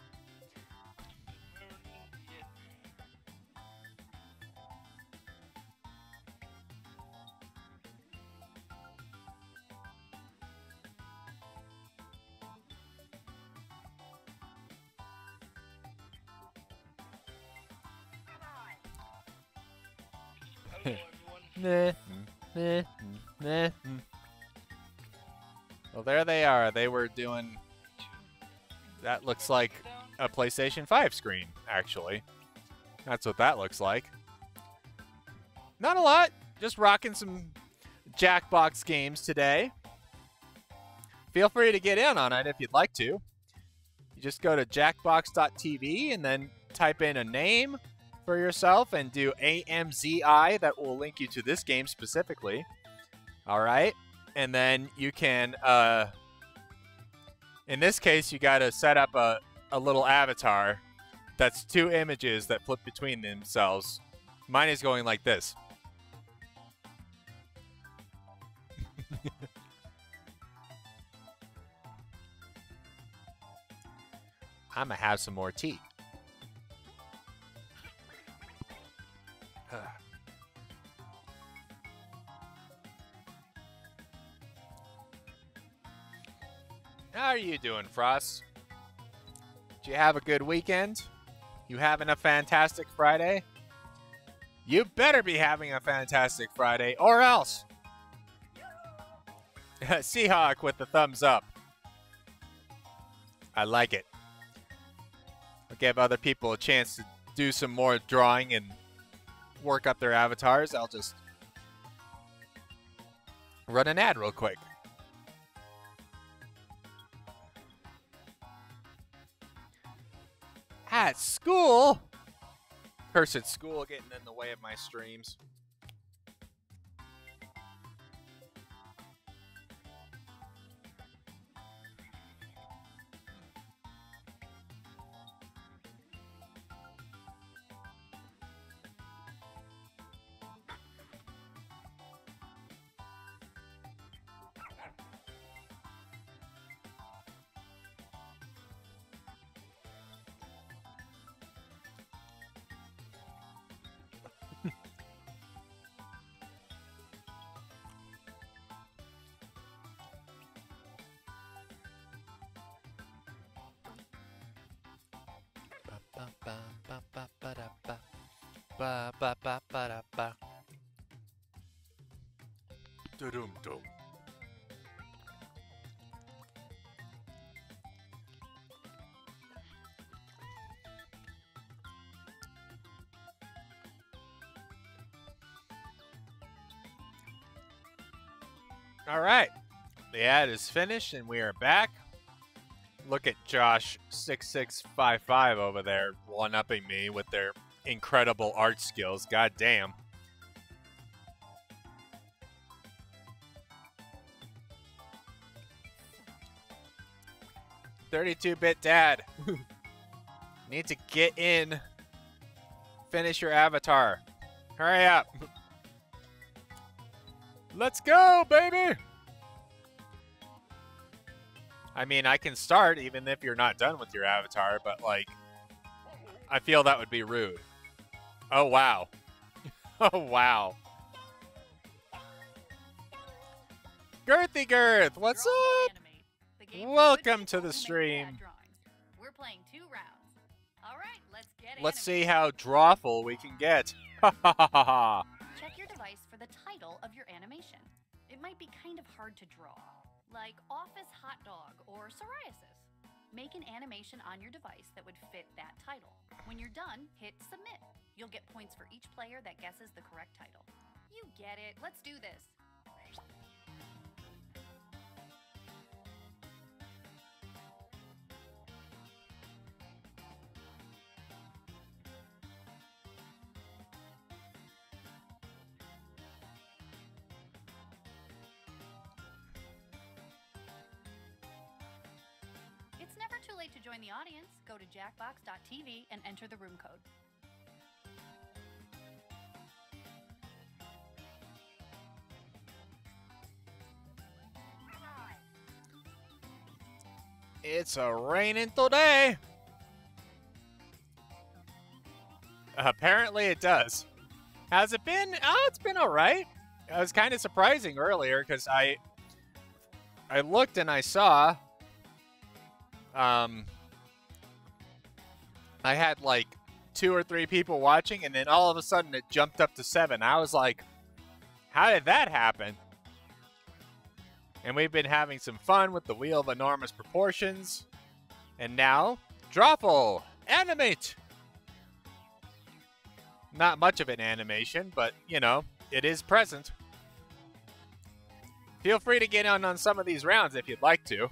Well, there they are. They were doing... That looks like a PlayStation five screen, actually. That's what that looks like. Not a lot. Just rocking some Jackbox games today. Feel free to get in on it if you'd like to. You just go to jackbox dot T V and then type in a name for yourself and do A M Z I. That will link you to this game specifically. All right. And then you can, uh, in this case, you got to set up a, a little avatar that's two images that flip between themselves. Mine is going like this. I'm going to have some more tea. How are you doing, Frost? Did you have a good weekend? You having a fantastic Friday? You better be having a fantastic Friday, or else. Seahawk with the thumbs up. I like it. I'll give other people a chance to do some more drawing and work up their avatars. I'll just run an ad real quick. At school? Cursed school getting in the way of my streams. Ba ba ba ba da ba. Dum dum. All right, the ad is finished and we are back. Look at Josh six six five five over there one-upping me with their incredible art skills. God damn. thirty-two bit dad. Need to get in. Finish your avatar. Hurry up. Let's go, baby. I mean, I can start even if you're not done with your avatar, but like, I feel that would be rude. Oh, wow. Oh, wow. Girthy Girth, what's up? Welcome to the stream. We're playing two rounds. All right, let's get Let's see how drawful we can get. Ha ha ha ha ha. Check your device for the title of your animation. It might be kind of hard to draw, like Office Hot Dog or Psoriasis. Make an animation on your device that would fit that title. When you're done, hit Submit. You'll get points for each player that guesses the correct title. You get it. Let's do this. It's never too late to join the audience. Go to jackbox dot T V and enter the room code. It's a raining today. Apparently it does. How's it been? Oh, it's been all right. It was kind of surprising earlier because I I looked and I saw um I had like two or three people watching, and then all of a sudden it jumped up to seven. I was like, how did that happen? And we've been having some fun with the Wheel of Enormous Proportions. And now, Drawful, animate! Not much of an animation, but, you know, it is present. Feel free to get in on some of these rounds if you'd like to.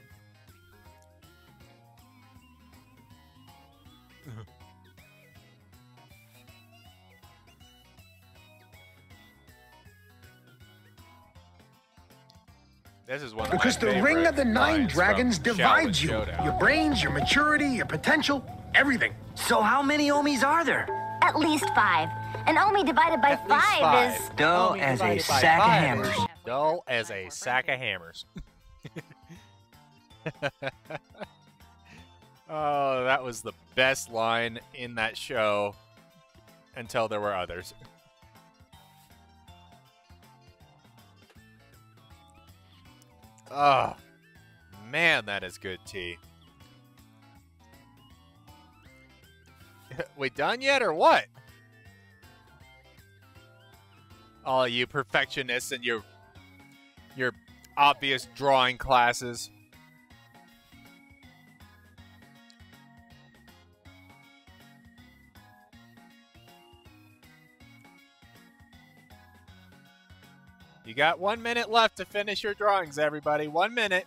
This is one of because my the Ring of the Nine lines Dragons from divides Shaolin you. Showdown. Your brains, your maturity, your potential, everything. So how many Omis are there? At least five. An Omi divided by At least five, five. is... Dull Omi as a divided by sack of five hammers. is Dull as a sack of hammers. Oh, that was the best line in that show until there were others. Oh, man, that is good tea. We done yet or what? All you perfectionists and your your obvious drawing classes. You got one minute left to finish your drawings, everybody. One minute.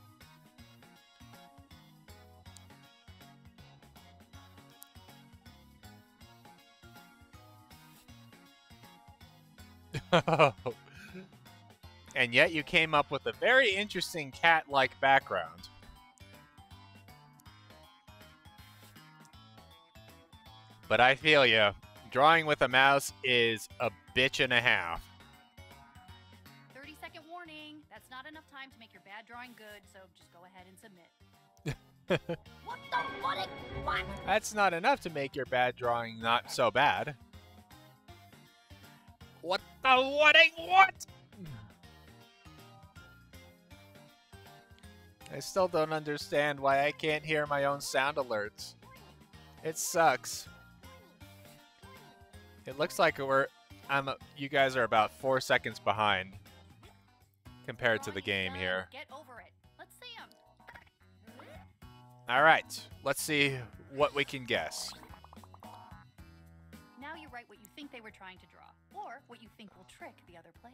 And yet you came up with a very interesting cat-like background. But I feel you. Drawing with a mouse is a bitch and a half. thirty second warning. That's not enough time to make your bad drawing good, so just go ahead and submit. What the what it what? That's not enough to make your bad drawing not so bad. What the whating what? I still don't understand why I can't hear my own sound alerts. It sucks. It looks like we're I'm a, you guys are about four seconds behind compared to the game here. Get over it. Let's see 'em. All right, let's see what we can guess. Now you write what you think they were trying to draw, or what you think will trick the other players.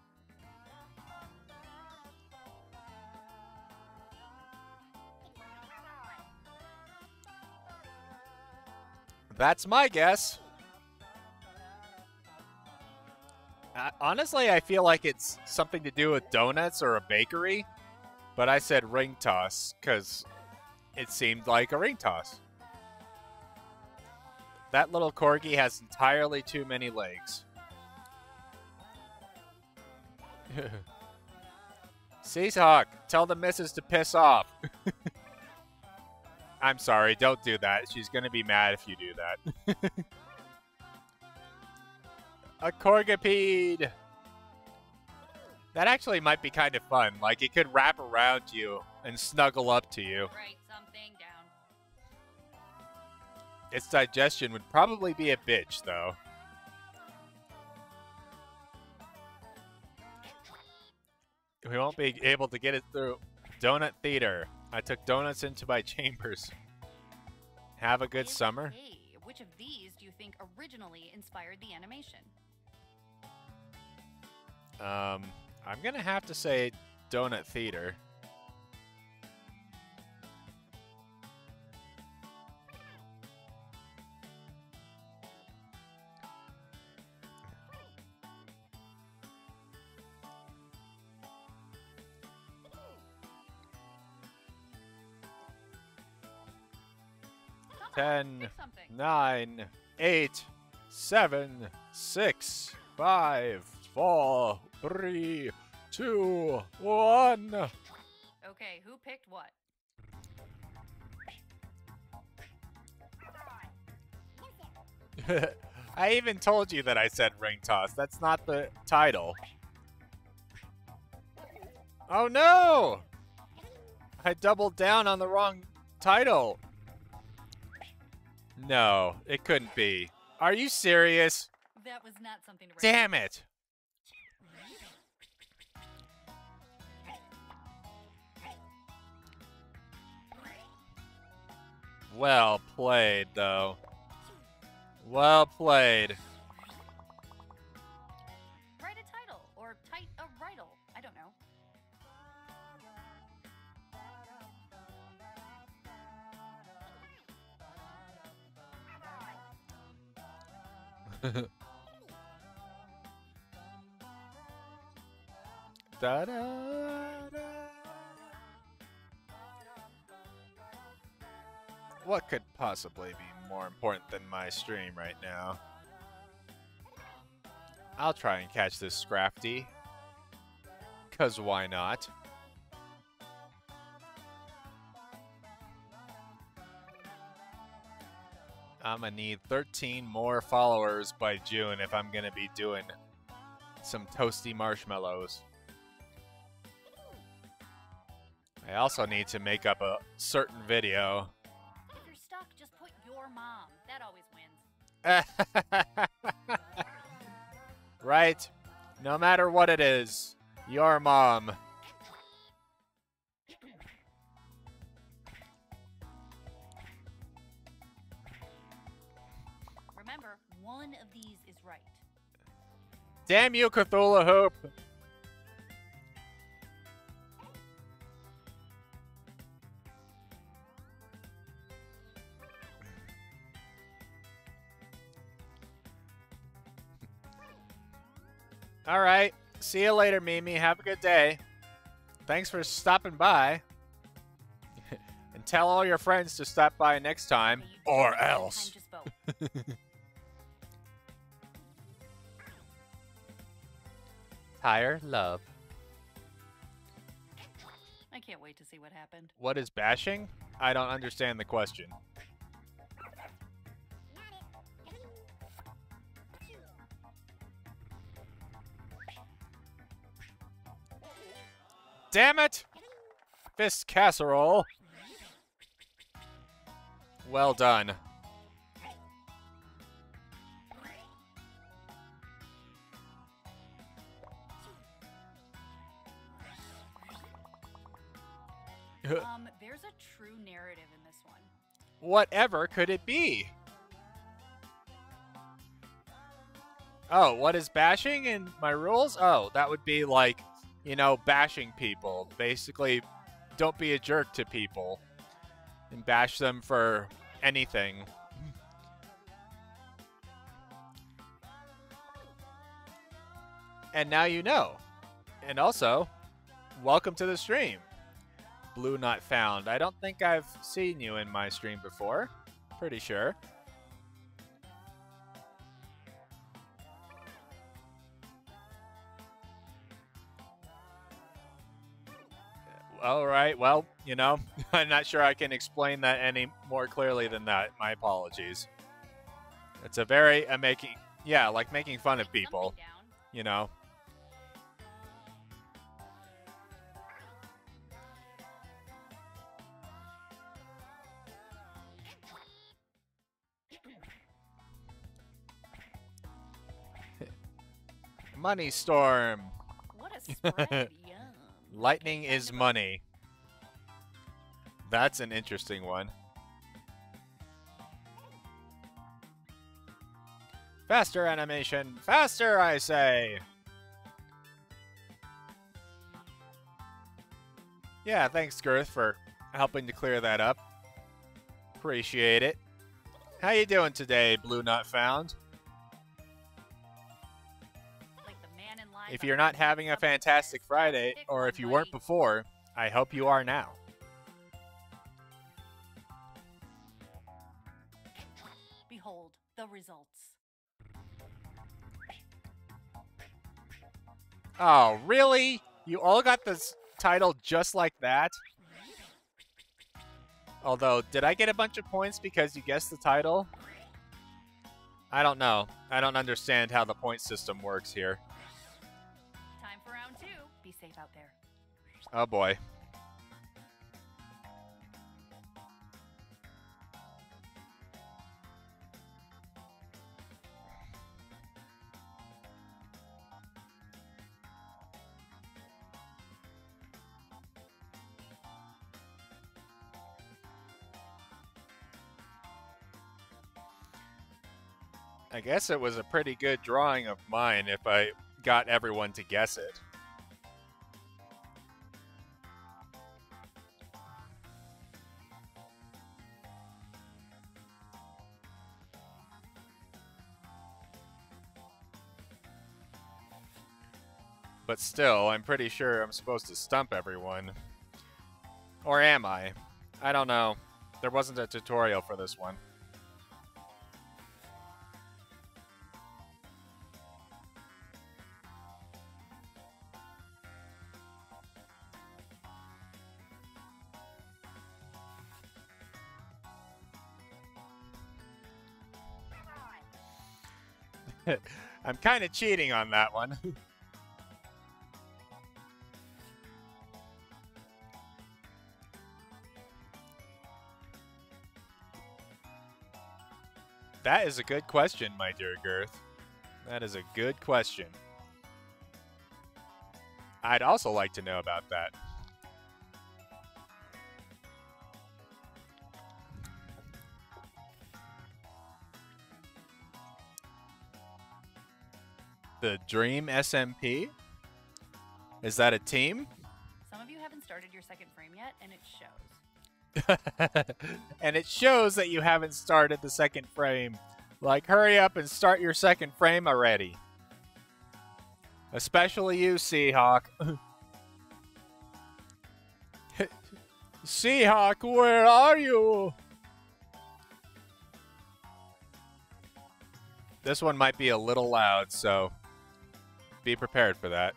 That's my guess. Uh, honestly, I feel like it's something to do with donuts or a bakery, but I said ring toss because it seemed like a ring toss. That little corgi has entirely too many legs. Seahawk, tell the missus to piss off. I'm sorry, don't do that. She's going to be mad if you do that. A corgipede. That actually might be kind of fun. Like, it could wrap around you and snuggle up to you. Write something down. Its digestion would probably be a bitch, though. We won't be able to get it through Donut Theater. I took donuts into my chambers. Have a good Okay, summer. which of these do you think originally inspired the animation? Um, I'm gonna have to say Donut Theater. Ten, nine, eight, seven, six, five, four, three, two, one. Okay, who picked what? I even told you that I said ring toss. That's not the title. Oh no! I doubled down on the wrong title. No, it couldn't be. Are you serious? That was not something to write. Damn it! Well played, though. Well played. Write a title or tight a riddle. I don't know. Da, da, da. What could possibly be more important than my stream right now? I'll try and catch this Scrafty. 'Cause why not? I'm gonna need thirteen more followers by June if I'm gonna be doing some toasty marshmallows. I also need to make up a certain video. If you're stuck, just put your mom. That always wins. Right? No matter what it is, your mom. Remember, one of these is right. Damn you, Cthulhu Hoop! All right. See you later, Mimi. Have a good day. Thanks for stopping by. And tell all your friends to stop by next time, or else. Higher love. I can't wait to see what happened. What is bashing? I don't understand the question. Damn it! Fist casserole. Well done. um, there's a true narrative in this one. Whatever could it be? Oh, what is bashing in my rules? Oh, that would be like, you know, bashing people. Basically, don't be a jerk to people and bash them for anything. And now you know. And also, welcome to the stream. Blue Not Found. I don't think I've seen you in my stream before. Pretty sure. All right. Well, you know, I'm not sure I can explain that any more clearly than that. My apologies. It's a very uh, making, yeah, like making fun of people. You know. Money storm. What a spread. Yum. Lightning is money. That's an interesting one. Faster animation. Faster, I say. Yeah, thanks, Girth, for helping to clear that up. Appreciate it. How you doing today, Blue Not Found? Like the man in line If you're not having a fantastic Friday, or if you weren't before, I hope you are now. Behold the results. Oh, really? You all got this title just like that? Although, did I get a bunch of points because you guessed the title? I don't know. I don't understand how the point system works here. Time for round two. Be safe out there. Oh boy. I guess it was a pretty good drawing of mine if I got everyone to guess it. But still, I'm pretty sure I'm supposed to stump everyone. Or am I? I don't know. There wasn't a tutorial for this one. I'm kind of cheating on that one. That is a good question, my dear Girth. That is a good question. I'd also like to know about that. The Dream S M P? Is that a team? Some of you haven't started your second frame yet, and it shows. And it shows that you haven't started the second frame. Like, hurry up and start your second frame already. Especially you, Seahawk. Seahawk, where are you? This one might be a little loud, so be prepared for that.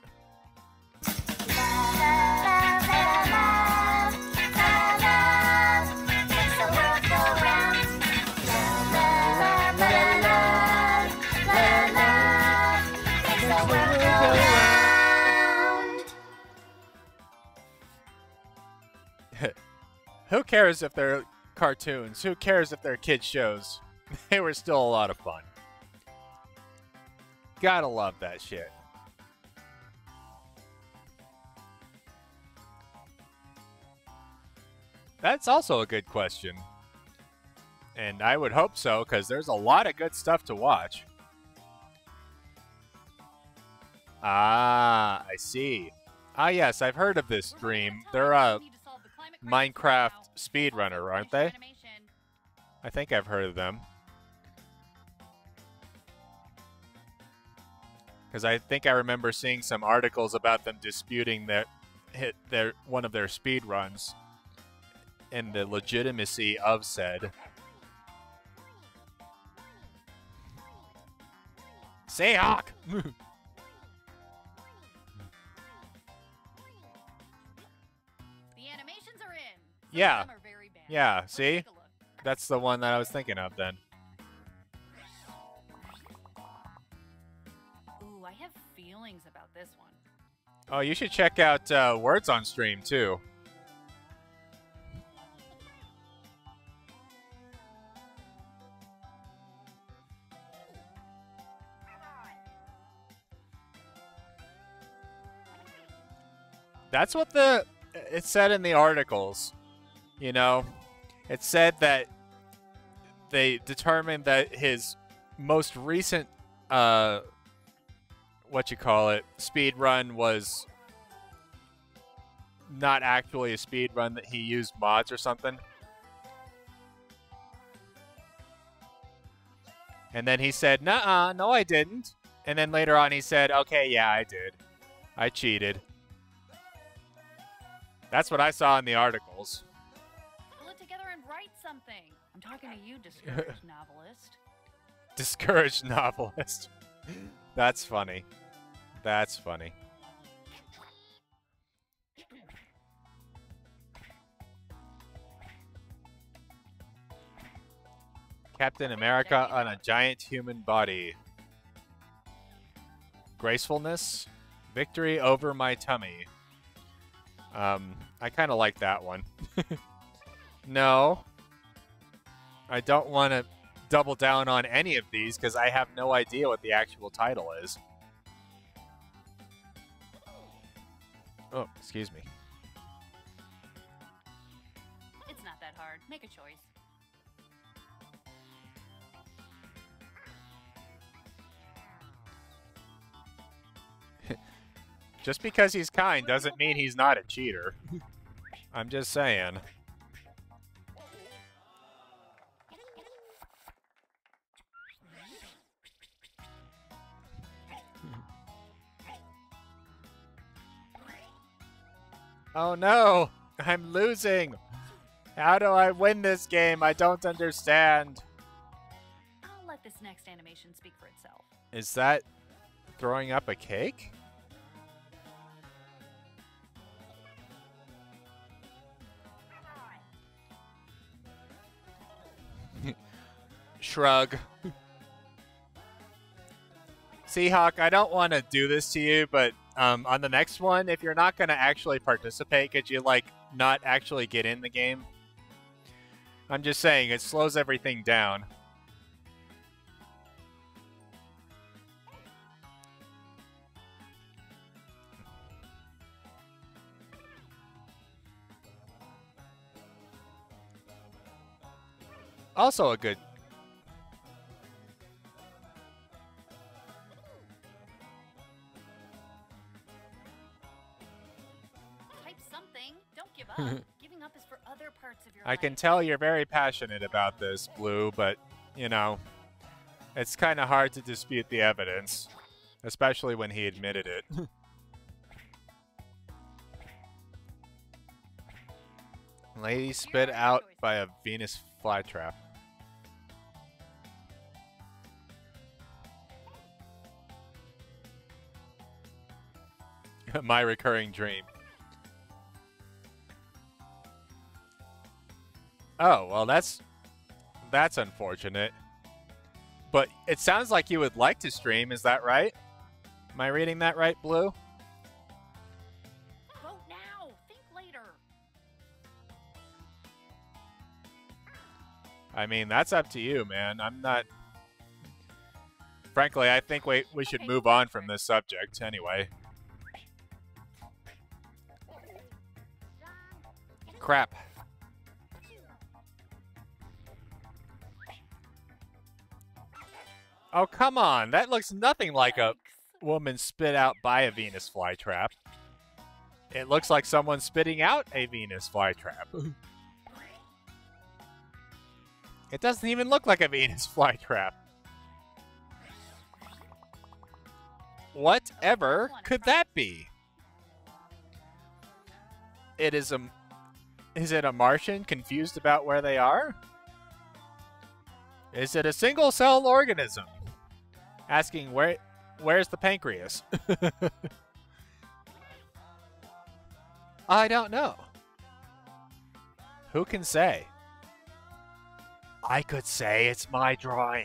Who cares if they're cartoons? Who cares if they're kids shows? They were still a lot of fun. Gotta love that shit. That's also a good question. And I would hope so, because there's a lot of good stuff to watch. Ah, I see. Ah, yes, I've heard of this Dream. They're a Minecraft speedrunner, aren't they? I think I've heard of them. Because I think I remember seeing some articles about them disputing their hit their one of their speed runs and the legitimacy of said. Seahawk! The animations are in. Some Yeah. of them are very bad. Yeah, Let's see? take a look. That's the one that I was thinking of then. Ooh, I have feelings about this one. Oh, you should check out uh, Words on Stream, too. That's what the it said in the articles. You know, it said that they determined that his most recent, uh, what you call it, speed run was not actually a speed run, that he used mods or something. And then he said, nuh-uh, no I didn't. And then later on he said, okay, yeah, I did. I cheated. That's what I saw in the articles. Pull it together and write something. I'm talking to you, discouraged novelist. Discouraged novelist. That's funny. That's funny. Captain America on a giant human body. Gracefulness. Victory over my tummy. Um, I kind of like that one. No. I don't want to double down on any of these because I have no idea what the actual title is. Oh, excuse me. It's not that hard. Make a choice. Just because he's kind doesn't mean he's not a cheater. I'm just saying. Oh no! I'm losing! How do I win this game? I don't understand. I'll let this next animation speak for itself. Is that throwing up a cake? Shrug. Seahawk, I don't want to do this to you, but um, on the next one, if you're not going to actually participate, could you, like, not actually get in the game? I'm just saying, it slows everything down. Also a good... Type something. Don't give up. Giving up is for other parts of your I life. can tell you're very passionate about this, Blue, but, you know, it's kind of hard to dispute the evidence, especially when he admitted it. Lady spit out by a Venus flytrap. My recurring dream. Oh, well, that's that's unfortunate. But it sounds like you would like to stream, is that right? Am I reading that right, Blue? Vote now. Think later. I mean, that's up to you, man. I'm not... Frankly, I think we, we should move on from this subject anyway. Crap. Oh, come on. That looks nothing like a woman spit out by a Venus flytrap. It looks like someone spitting out a Venus flytrap. It doesn't even look like a Venus flytrap. Whatever could that be? It is a... Is it a Martian confused about where they are? Is it a single-cell organism? Asking where, where's the pancreas? I don't know. Who can say? I could say it's my drawing.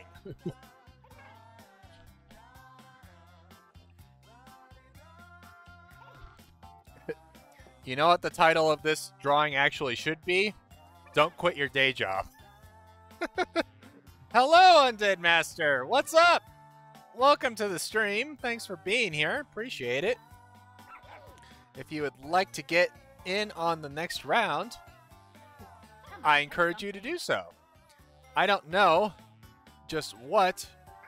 You know what the title of this drawing actually should be? Don't quit your day job. Hello, Undead Master. What's up? Welcome to the stream. Thanks for being here. Appreciate it. If you would like to get in on the next round, I encourage you to do so. I don't know just what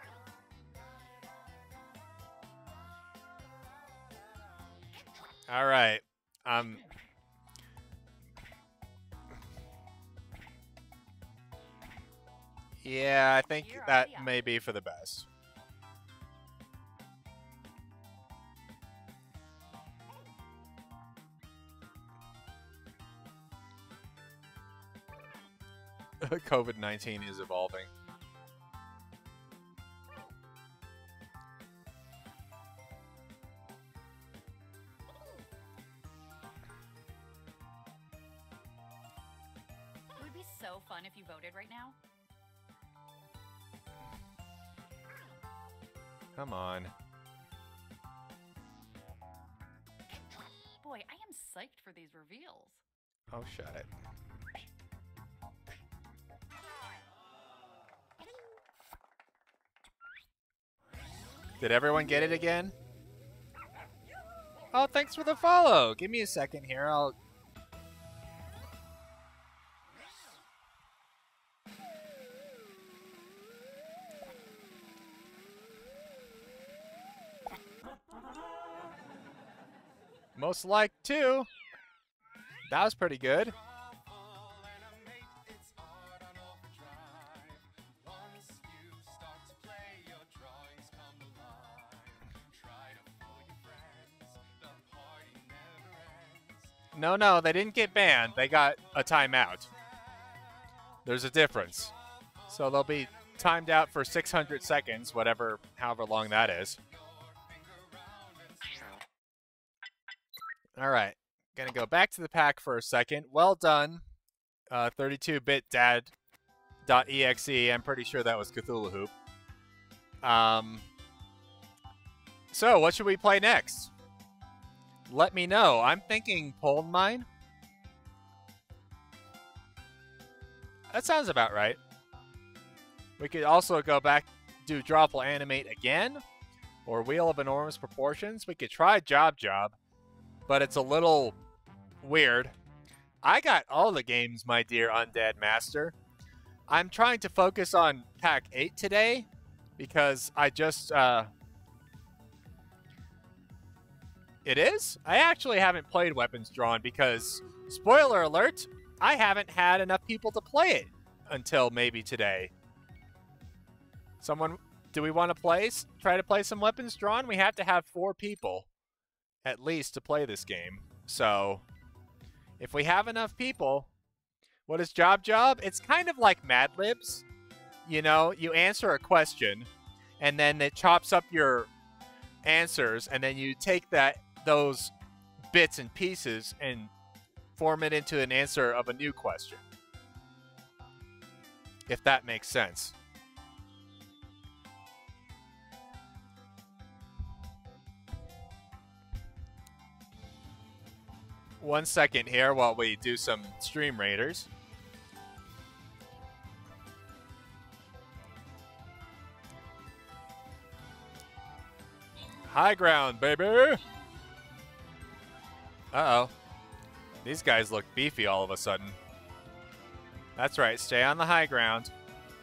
all right. Um Yeah, I think that may be for the best. COVID nineteen is evolving. It would be so fun if you voted right now. Come on. Boy, I am psyched for these reveals. Oh, shut it. Did everyone get it again? Oh, thanks for the follow. Give me a second here. I'll... Most like two. That was pretty good. No, no, they didn't get banned. They got a timeout. There's a difference. So they'll be timed out for six hundred seconds, whatever, however long that is. All right. Gonna go back to the pack for a second. Well done, uh, thirty-two bit dad dot E X E. I'm pretty sure that was Cthulhu Hoop. Um, so, what should we play next? Let me know. I'm thinking Pole Mine. That sounds about right. We could also go back, do Drawful Animate again, or Wheel of Enormous Proportions. We could try Job Job, but it's a little weird. I got all the games, my dear Undead Master. I'm trying to focus on Pack eight today because I just... Uh, It is? I actually haven't played Weapons Drawn because, spoiler alert, I haven't had enough people to play it until maybe today. Someone, do we want to play, try to play some Weapons Drawn? We have to have four people, at least, to play this game. So, if we have enough people, what is Job Job? It's kind of like Mad Libs. You know, you answer a question, and then it chops up your answers, and then you take that those bits and pieces and form it into an answer of a new question. If that makes sense. One second here while we do some Stream Raiders. High ground, baby! Uh-oh. These guys look beefy all of a sudden. That's right, stay on the high ground.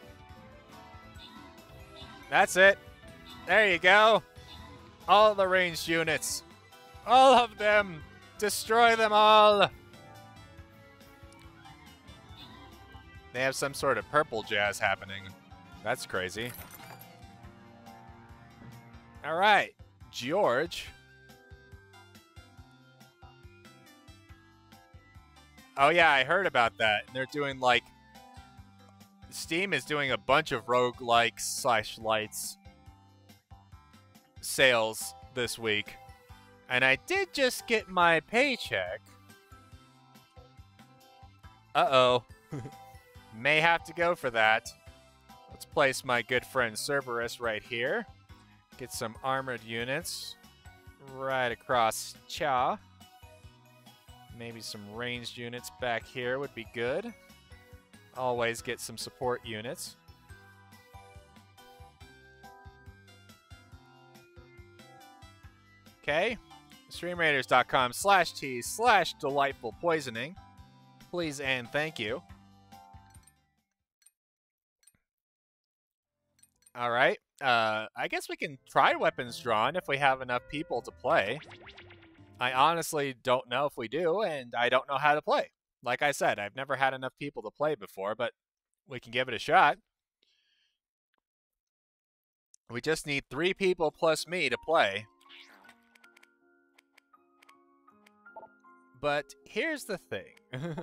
That's it. There you go. All the ranged units. All of them. Destroy them all. They have some sort of purple jazz happening. That's crazy. All right, George. Oh yeah, I heard about that. They're doing like... Steam is doing a bunch of roguelikes slash lights sales this week. And I did just get my paycheck. Uh-oh. May have to go for that. Let's place my good friend Cerberus right here. Get some armored units right across Cha. Maybe some ranged units back here would be good. Always get some support units. Okay. streamraiders.com slash T slash delightful poisoning. Please and thank you. All right. Uh, I guess we can try weapons drawn if we have enough people to play. I honestly don't know if we do, and I don't know how to play. Like I said, I've never had enough people to play before, but we can give it a shot. We just need three people plus me to play. But here's the thing.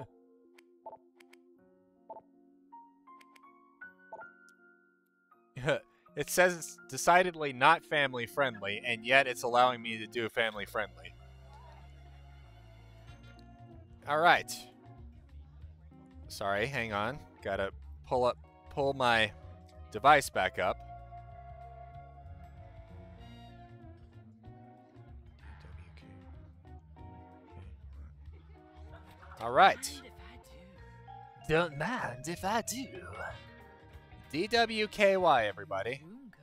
It says it's decidedly not family friendly, and yet it's allowing me to do family friendly. Alright. Sorry, hang on. Gotta pull up, pull my device back up. Alright. Don't mind if I do. D W K Y, everybody.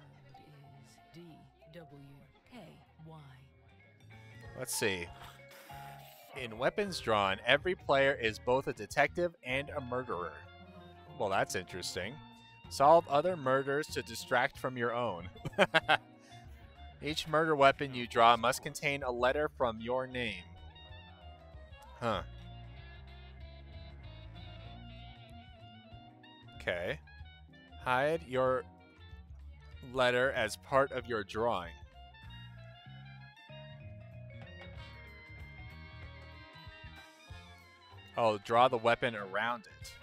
Let's see. In weapons drawn, every player is both a detective and a murderer. Well, that's interesting. Solve other murders to distract from your own. Each murder weapon you draw must contain a letter from your name. Huh. Okay. Hide your letter as part of your drawing. Oh, draw the weapon around it.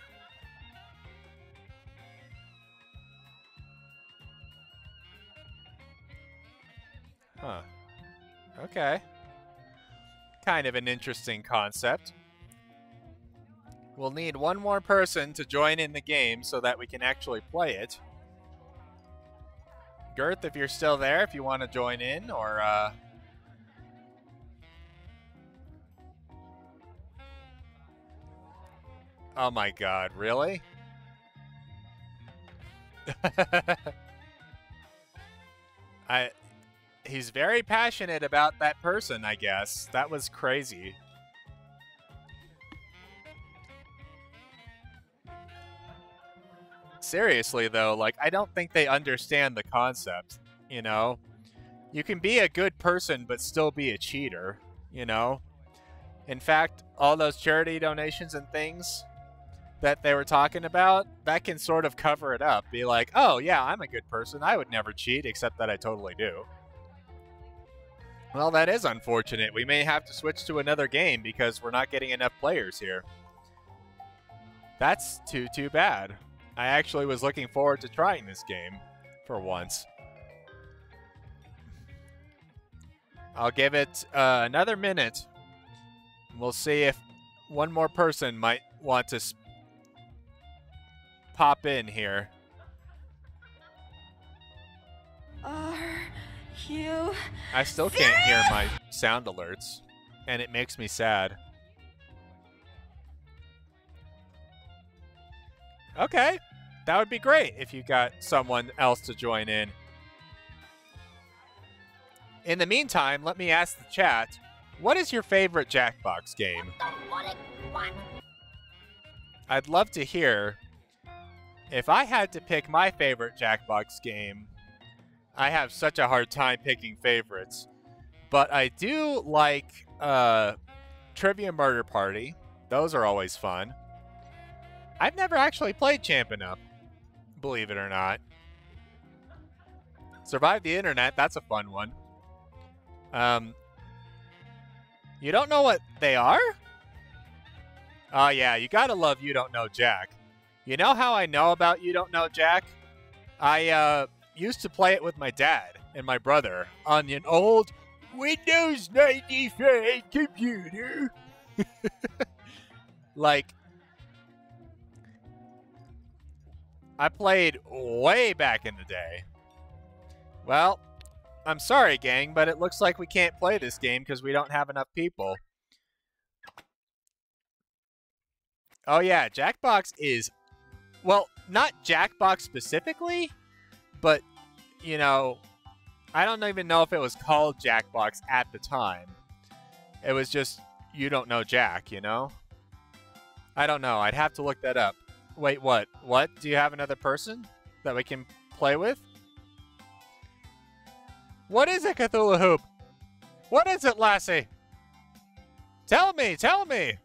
Huh. Okay. Kind of an interesting concept. We'll need one more person to join in the game so that we can actually play it. Girth, if you're still there, if you want to join in, or... Uh... Oh my god, really? I... He's very passionate about that person, I guess. That was crazy. Seriously, though, like, I don't think they understand the concept, you know? You can be a good person, but still be a cheater, you know? In fact, all those charity donations and things that they were talking about, that can sort of cover it up. Be like, oh, yeah, I'm a good person. I would never cheat, except that I totally do. Well, that is unfortunate. We may have to switch to another game because we're not getting enough players here. That's too, too bad. I actually was looking forward to trying this game for once. I'll give it uh, another minute. We'll see if one more person might want to sp pop in here. Are you I still can't hear my sound alerts, and it makes me sad. Okay, that would be great if you got someone else to join in. In the meantime, let me ask the chat, what is your favorite Jackbox game? I'd love to hear. If I had to pick my favorite Jackbox game, I have such a hard time picking favorites. But I do like uh, Trivia Murder Party. Those are always fun. I've never actually played Champin' Up, believe it or not. Survive the Internet, that's a fun one. Um, you don't know what they are? Oh yeah, you gotta love You Don't Know Jack. You know how I know about You Don't Know Jack? I uh, used to play it with my dad and my brother on an old Windows ninety-five computer. Like, I played way back in the day. Well, I'm sorry, gang, but it looks like we can't play this game because we don't have enough people. Oh yeah, Jackbox is... Well, not Jackbox specifically, but, you know, I don't even know if it was called Jackbox at the time. It was just, you don't know Jack, you know? I don't know. I'd have to look that up. Wait, what? What? Do you have another person that we can play with? What is it, Cthulhu Hoop? What is it, Lassie? Tell me, tell me!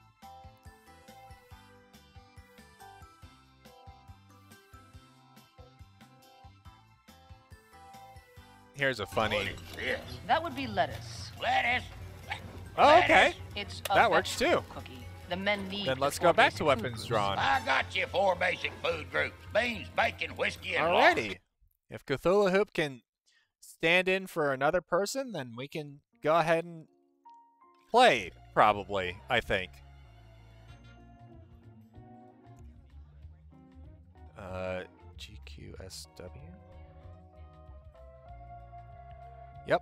Here's a funny... That would be lettuce. Lettuce? Oh, okay. It's a That works too. Cookie. The men need Then let's the go four back basic to food weapons groups. drawn. I got you four basic food groups. Beans, bacon, whiskey, and Alrighty. If Cthulhu Hoop can stand in for another person, then we can go ahead and play, probably, I think. Uh, G Q S W? Yep.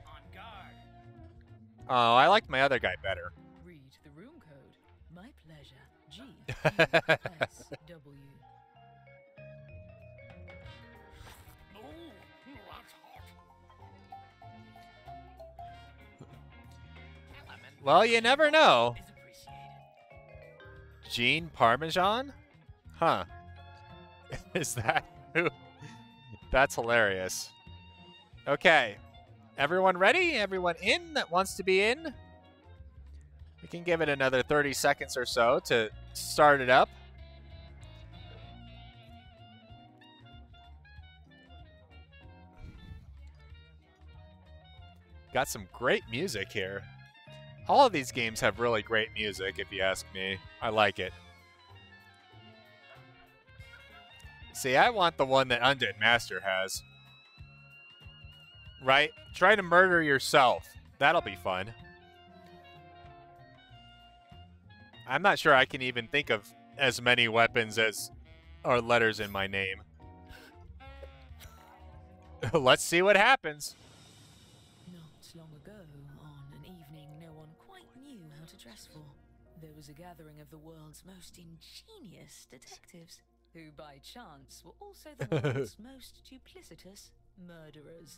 Oh, I liked my other guy better. Read the room code. My pleasure. G Q S W. Well, you never know. Gene Parmesan? Huh. Is that who? That's hilarious. Okay. Everyone ready? Everyone in that wants to be in? We can give it another thirty seconds or so to start it up. Got some great music here. All of these games have really great music, if you ask me. I like it. See, I want the one that Undead Master has. Right? Try to murder yourself. That'll be fun. I'm not sure I can even think of as many weapons as are letters in my name. Let's see what happens. Not long ago, on an evening no one quite knew how to dress for, there was a gathering of the world's most ingenious detectives, who by chance were also the world's most duplicitous murderers.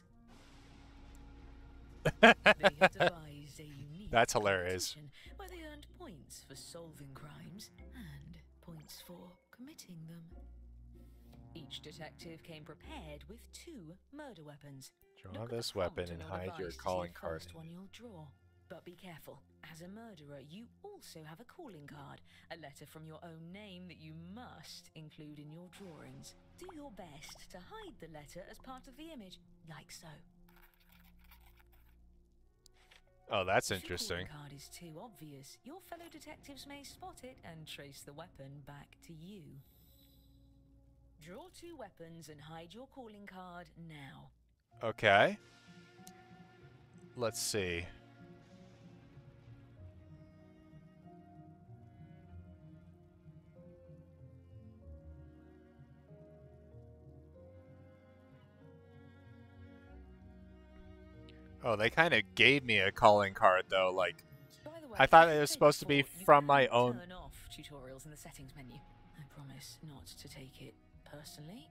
They had devised a unique That's hilarious. competition where they earned points for solving crimes and points for committing them. Each detective came prepared with two murder weapons. Draw Look at this the font weapon and on hide your device to see calling the card. first one you'll draw. But be careful. As a murderer, you also have a calling card, a letter from your own name that you must include in your drawings. Do your best to hide the letter as part of the image, like so. Oh, that's If your interesting. calling card is too obvious, your fellow detectives may spot it and trace the weapon back to you. Draw two weapons and hide your calling card now. Okay. Let's see. Oh, they kind of gave me a calling card, though. Like, By the way, I thought if it was you supposed to be thought you from my can own. Turn off tutorials in the settings menu. I promise not to take it personally.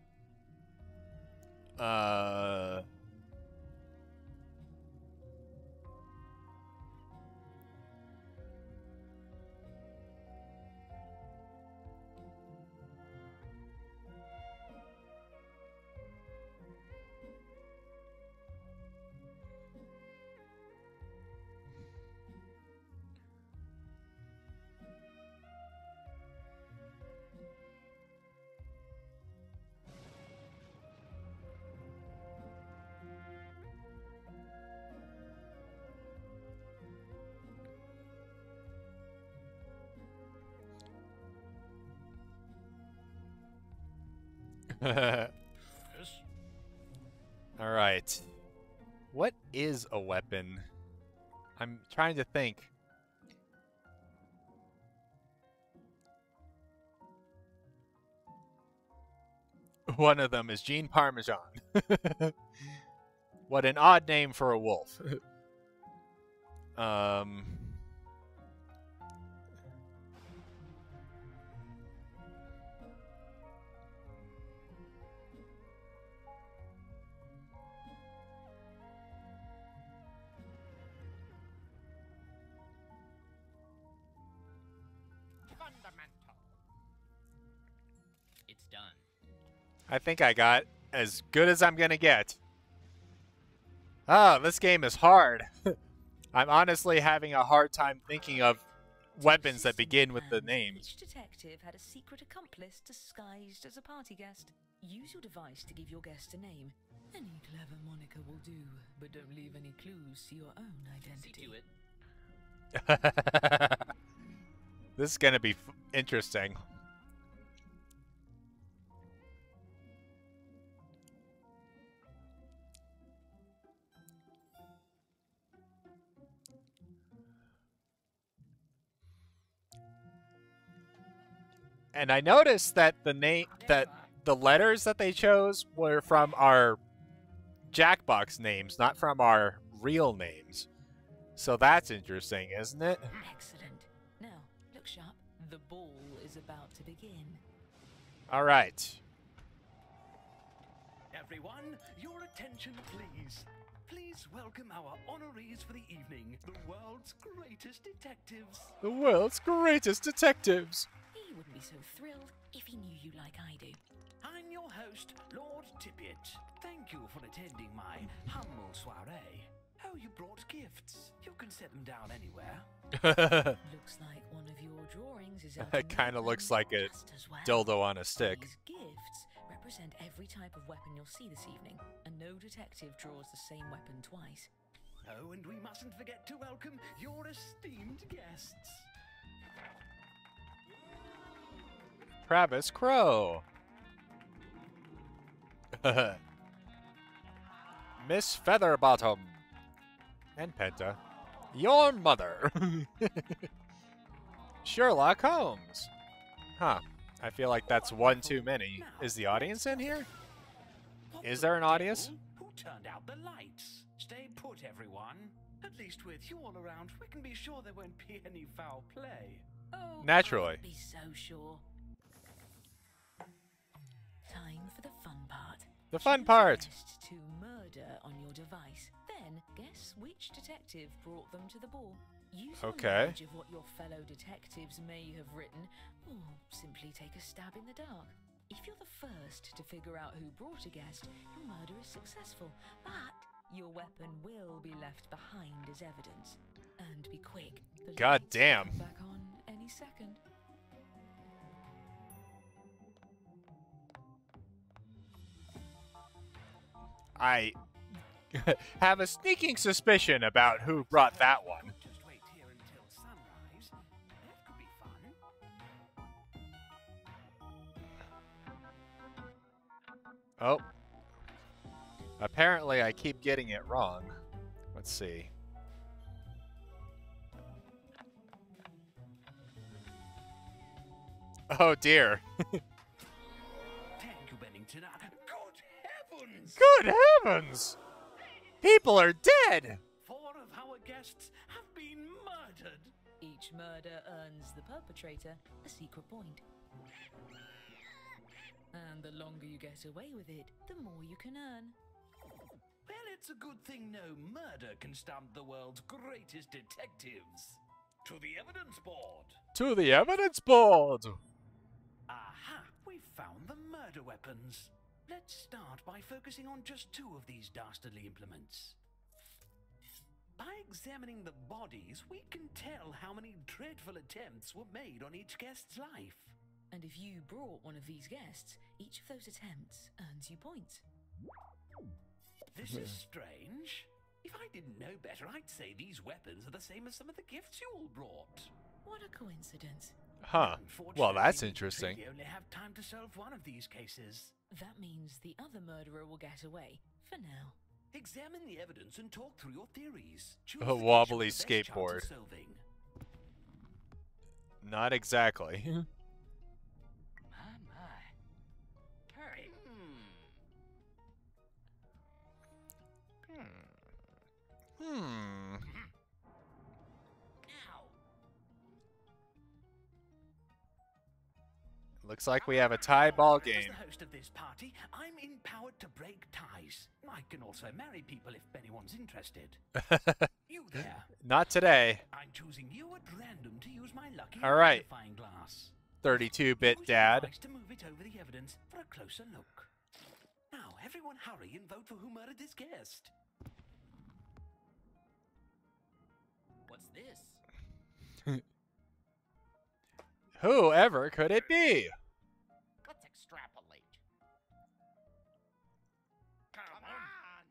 Uh. All right. What is a weapon? I'm trying to think. One of them is Gene Parmesan. What an odd name for a wolf. um... It's done. I think I got as good as I'm gonna get. Ah, this game is hard. I'm honestly having a hard time thinking of weapons that begin with the name. Each detective had a secret accomplice disguised as a party guest. Use your device to give your guest a name. Any clever moniker will do, but don't leave any clues to your own identity. See to it. This is gonna be f interesting. And I noticed that the name that the letters that they chose were from our Jackbox names, not from our real names. So that's interesting, isn't it? Excellent. Now, look sharp. The ball is about to begin. All right. Everyone, your attention, please. Please welcome our honorees for the evening, the world's greatest detectives. The world's greatest detectives. He wouldn't be so thrilled if he knew you like I do. I'm your host, Lord Tippett. Thank you for attending my humble soiree. Oh, you brought gifts. You can set them down anywhere. Looks like one of your drawings is It kind of looks like a well. dildo on a stick. These gifts represent every type of weapon you'll see this evening, and no detective draws the same weapon twice. Oh, and we mustn't forget to welcome your esteemed guests. Travis Crow. Miss Featherbottom. And Penta. Your mother. Sherlock Holmes. Huh. I feel like that's one too many. Is the audience in here? Is there an audience? Who turned out the lights? Stay put, everyone. At least with you all around, we can be sure there won't be any foul play. Oh, naturally. Be so sure. Time for the fun part. The fun part. To murder on your device. Then guess which detective brought them to the ball. Use your Okay. knowledge of what your fellow detectives may have written, or simply take a stab in the dark. If you're the first to figure out who brought a guest, your murder is successful, but your weapon will be left behind as evidence. And be quick. The God lights damn. will come back on any second. I have a sneaking suspicion about who brought that one. Just wait here until sunrise. That could be fun. Oh. Apparently I keep getting it wrong. Let's see. Oh dear. Thank you, Bennington. Good heavens! Good heavens! People are dead! Four of our guests have been murdered. Each murder earns the perpetrator a secret point. And the longer you get away with it, the more you can earn. Well, it's a good thing no murder can stump the world's greatest detectives. To the evidence board. To the evidence board! Aha! We've found the murder weapons. Let's start by focusing on just two of these dastardly implements. By examining the bodies, we can tell how many dreadful attempts were made on each guest's life. And if you brought one of these guests, each of those attempts earns you points. This is strange. If I didn't know better, I'd say these weapons are the same as some of the gifts you all brought. What a coincidence. Huh. Well, that's interesting. We only have time to solve one of these cases. That means the other murderer will get away, for now. Examine the evidence and talk through your theories. Choose A the case wobbly with the best chance of skateboard. solving. Not exactly. My, my. Hurry. Hmm. Hmm. Looks like we have a tie ball As game. the host of this party, I'm empowered to break ties. I can also marry people if anyone's interested. You there. Not today. I'm choosing you at random to use my lucky All right. magnifying glass. thirty-two bit dad. To move it over the evidence for a closer look. Now, everyone hurry and vote for who murdered this guest. What's this? Whoever could it be? Let's extrapolate. Come on.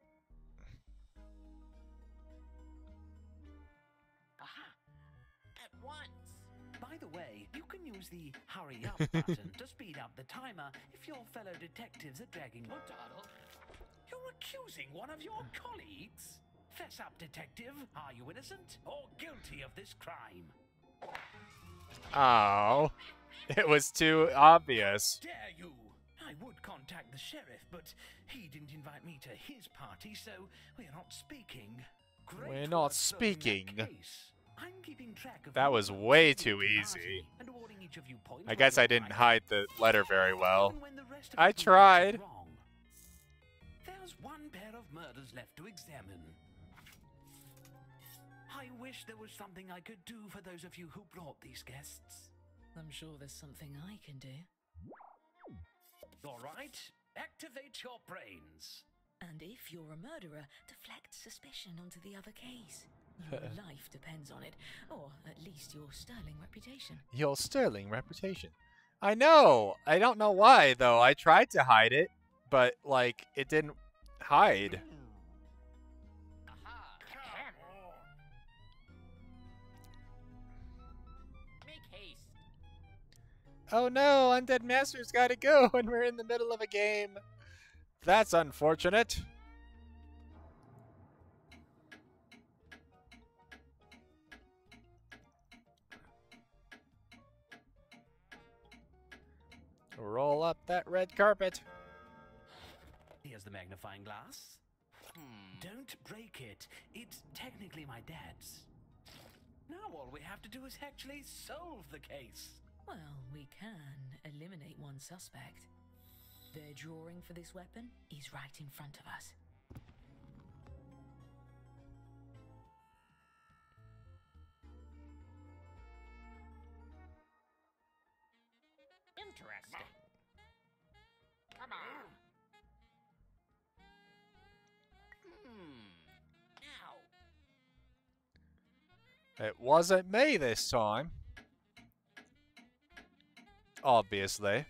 Aha! At once. By the way, you can use the hurry up button to speed up the timer if your fellow detectives are dragging your title. You're accusing one of your colleagues? Fess up, detective. Are you innocent or guilty of this crime? Oh, it was too obvious. Dare you! I would contact the sheriff, but he didn't invite me to his party, so we're not speaking. Great We're not work solving speaking. that case. I'm keeping track of That who was voted way for the too guilty easy. party and awarding each of you points I for guess your I didn't right. hide the letter very well. Even when the rest of I you think tried. it's wrong. There's one pair of murders left to examine. I wish there was something I could do for those of you who brought these guests. I'm sure there's something I can do. All right, activate your brains. And if you're a murderer, deflect suspicion onto the other case. Your life depends on it, or at least your sterling reputation. Your sterling reputation. I know. I don't know why, though. I tried to hide it, but, like, it didn't hide. Aha! Make haste. Oh no, Undead Master's gotta go when we're in the middle of a game. That's unfortunate. Roll up that red carpet. Here's the magnifying glass. Hmm. Don't break it. It's technically my dad's. Now all we have to do is actually solve the case. Well, we can eliminate one suspect. Their drawing for this weapon is right in front of us. Interesting. Come on. Hmm. Now. It wasn't me this time. Obviously.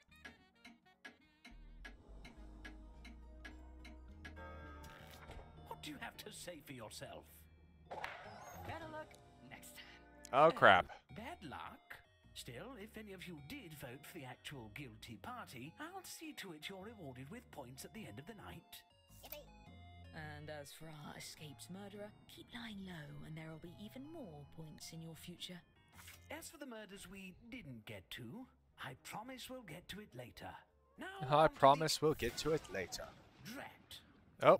What do you have to say for yourself? Better luck next time. Oh crap. Bad luck? Still, if any of you did vote for the actual guilty party, I'll see to it you're rewarded with points at the end of the night. And as for our escaped murderer, keep lying low and there will be even more points in your future. As for the murders we didn't get to, I promise we'll get to it later. Now, I on to promise we'll get to it later. the Drat. Oh.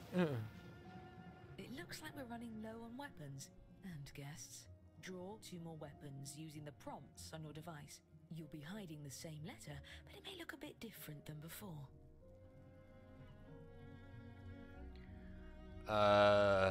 It looks like we're running low on weapons and guests. Draw two more weapons using the prompts on your device. You'll be hiding the same letter, but it may look a bit different than before. Uh...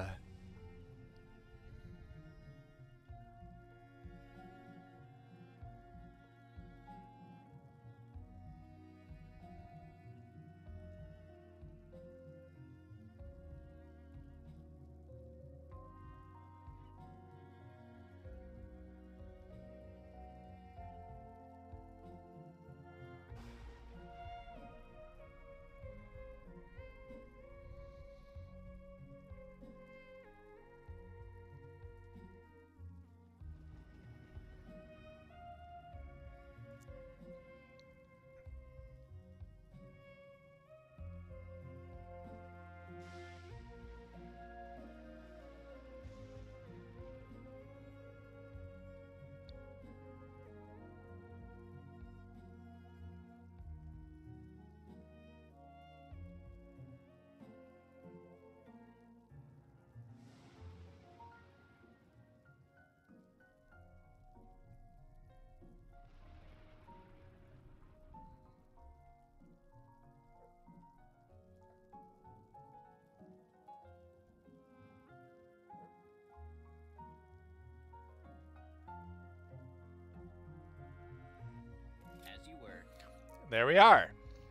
there we are.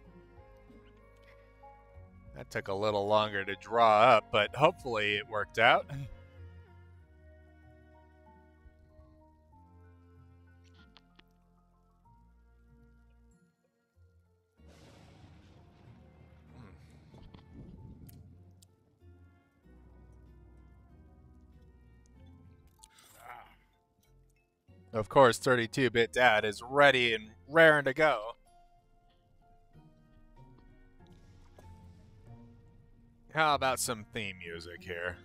That took a little longer to draw up, but hopefully it worked out. Of course, thirty-two bit Dad is ready and raring to go. How about some theme music here?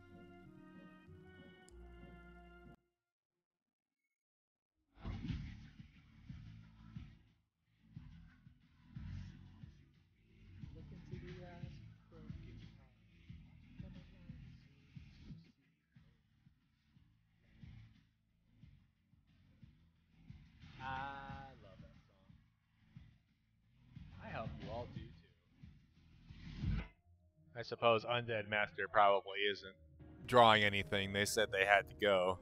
I love that song. I hope you all do too. I suppose Undead Master probably isn't drawing anything. They said they had to go.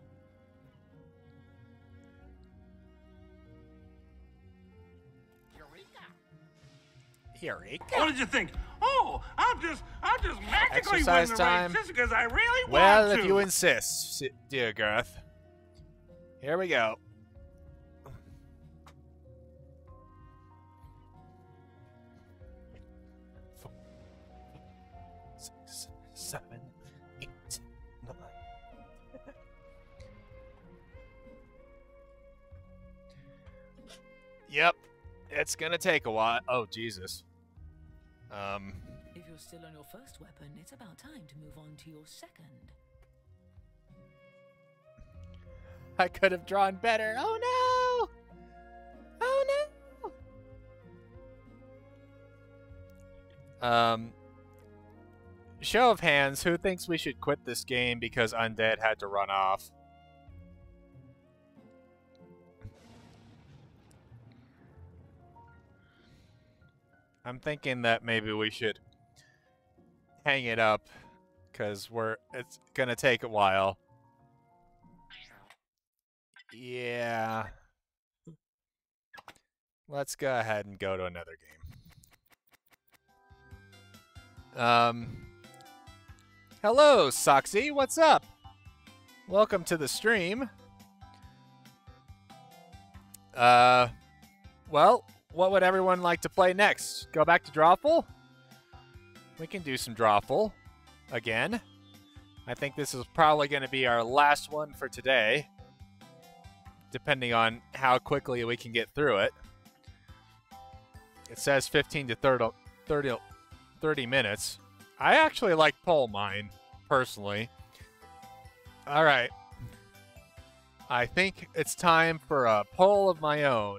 Eureka. What did you think? Oh, I'll just, I'll just magically Exercise win the time. race just because I really Well, want to. if you insist, dear Garth. Here we go. Four, six, seven, eight, nine. Yep, it's gonna take a while. Oh, Jesus. Um. If you're still on your first weapon, it's about time to move on to your second. I could have drawn better. Oh no! Oh no! Um. Show of hands, who thinks we should quit this game because Undead had to run off? I'm thinking that maybe we should hang it up because we're it's gonna take a while. Yeah. Let's go ahead and go to another game. Um Hello, Soxy, what's up? Welcome to the stream. Uh well, what would everyone like to play next? Go back to Drawful? We can do some Drawful again. I think this is probably going to be our last one for today, depending on how quickly we can get through it. It says fifteen to thirty, thirty minutes. I actually like Pole Mine, personally. All right. I think it's time for a poll of my own.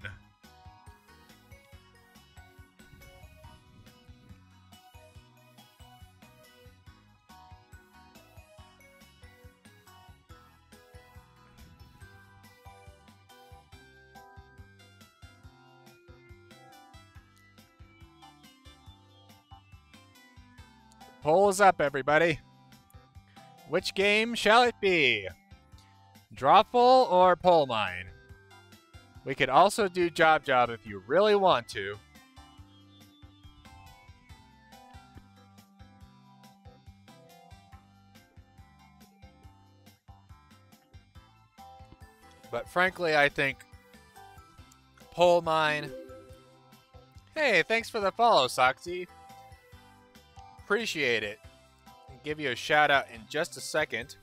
Poll is up, everybody. Which game shall it be? Drawful or Pole Mine? We could also do Job Job if you really want to. But frankly, I think Pole Mine. Hey, thanks for the follow, Soxy. Appreciate it. I'll give you a shout out in just a second.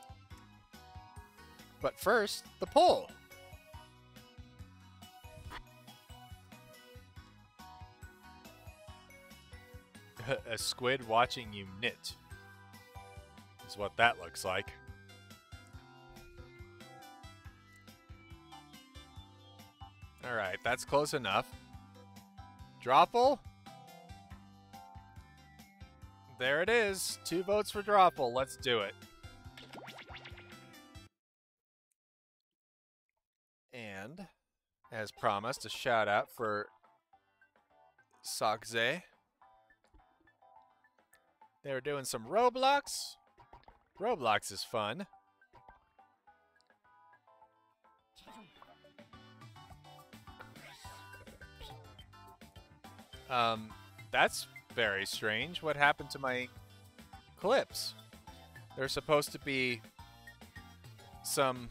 But first, the poll. A squid watching you knit is what that looks like. Alright, that's close enough. Drawful? There it is. Two votes for Drawful. Let's do it. And, as promised, a shout out for Soxze. They were doing some Roblox. Roblox is fun. Um, that's very strange. What happened to my clips? There's supposed to be some...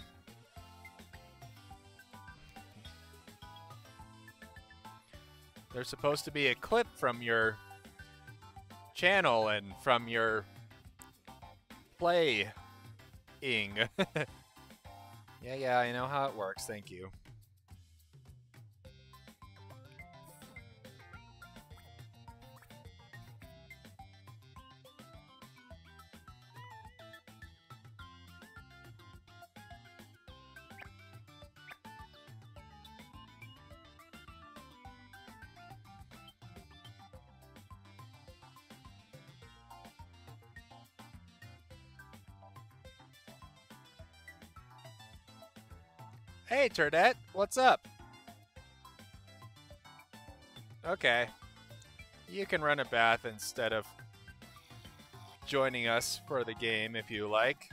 There's supposed to be a clip from your channel and from your playing. Yeah, yeah, I know how it works. Thank you. Hey, Turdette, what's up? Okay. You can run a bath instead of joining us for the game if you like.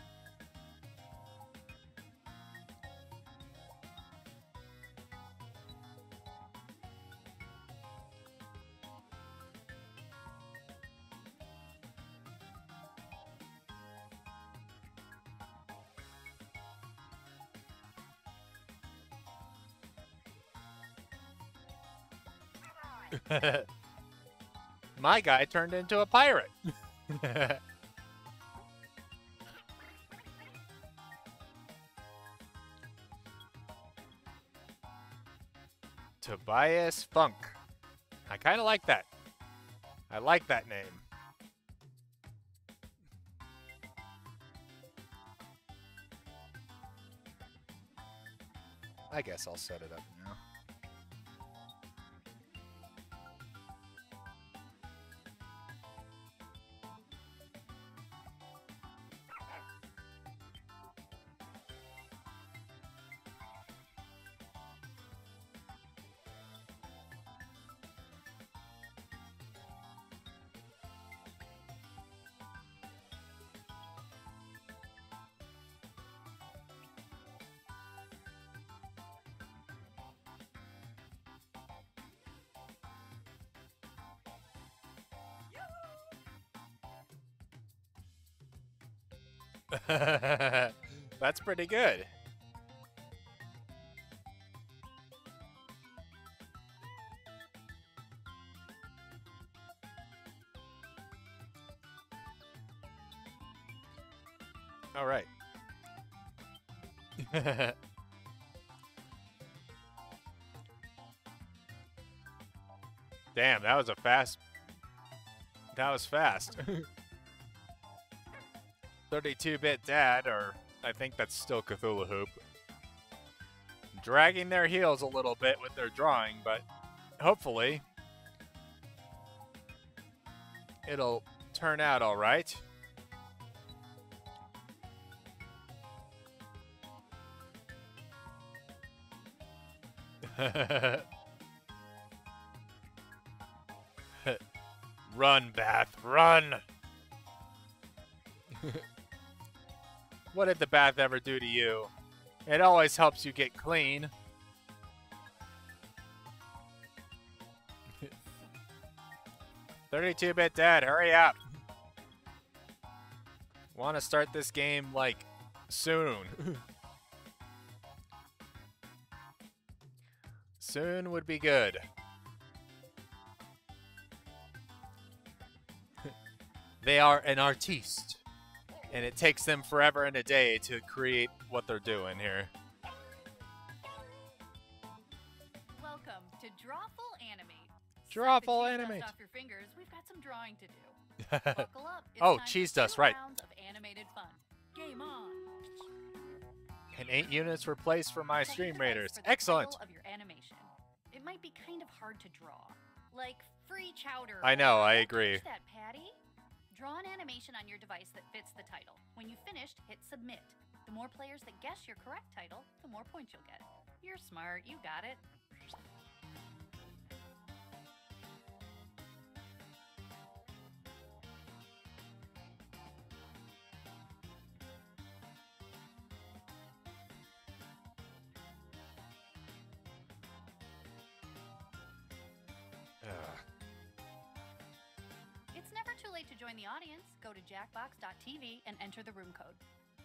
My guy turned into a pirate. Tobias Funk. I kind of like that. I like that name. I guess I'll set it up now. That's pretty good. All right. Damn, that was a fast... That was fast. thirty-two bit Dad, or I think that's still Cthulhu Hoop, dragging their heels a little bit with their drawing, but hopefully it'll turn out all right. Run, Bath, run! What did the bath ever do to you? It always helps you get clean. thirty-two bit Dad, hurry up. Want to start this game, like, soon. Soon would be good. They are an artiste. And it takes them forever and a day to create what they're doing here. Welcome to Drawful Animate. Drawful Set the cheese Animate. dust off your fingers. We've got some drawing to do. Buckle up. It's Oh, time for cheese two dust, right. rounds of animated fun. Game on. And eight units were placed for my Set your stream device raiders. for the Excellent. title of your animation. It might be kind of hard to draw, like free chowder. I know, or I "Don't agree. touch that, Patty. Draw an animation on your device that fits the title. When you've finished, hit submit. The more players that guess your correct title, the more points you'll get. You're smart, you got it. Ugh. join the audience, go to jackbox dot T V and enter the room code.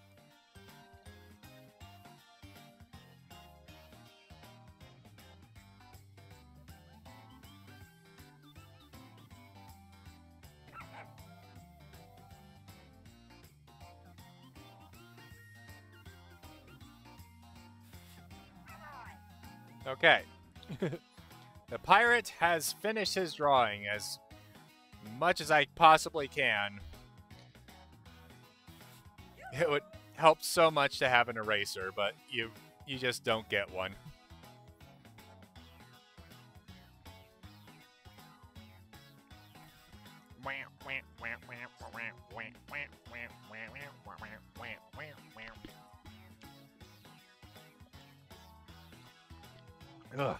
Okay. The pirate has finished his drawing as much as I possibly can. It would help so much to have an eraser, but you you just don't get one. Ugh.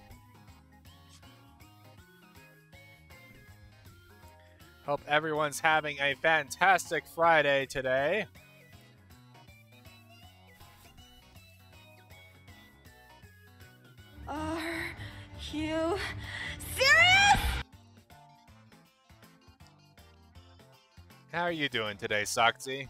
Hope everyone's having a fantastic Friday today. Are you serious? How are you doing today, Sakzi?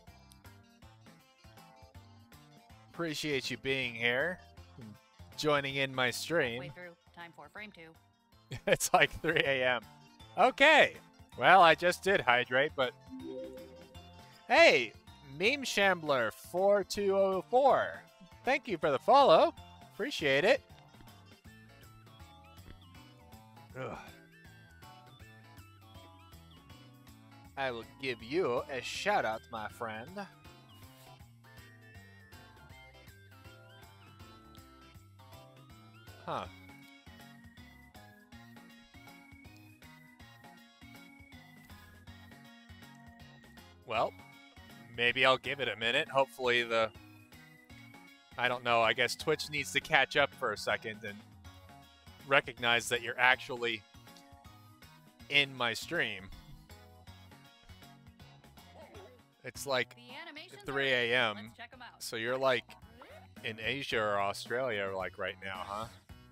Appreciate you being here, and joining in my stream. Way through. Time for frame two. It's like three A M Okay. Well, I just did hydrate, but... Hey! Meme Shambler four two oh four. Thank you for the follow. Appreciate it. Ugh. I will give you a shout out, my friend. Huh. Well, maybe I'll give it a minute. Hopefully the... I don't know, I guess Twitch needs to catch up for a second and recognize that you're actually in my stream. It's like three A M So you're like in Asia or Australia like right now, huh?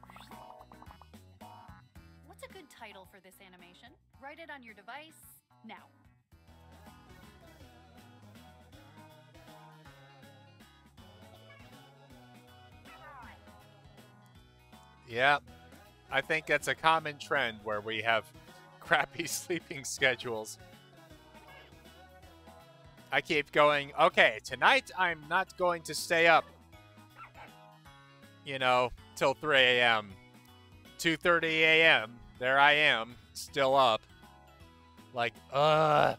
What's a good title for this animation? Write it on your device now. Yeah, I think that's a common trend where we have crappy sleeping schedules. I keep going, okay, tonight I'm not going to stay up, you know, till three A M two thirty A M There I am, still up. Like, uh.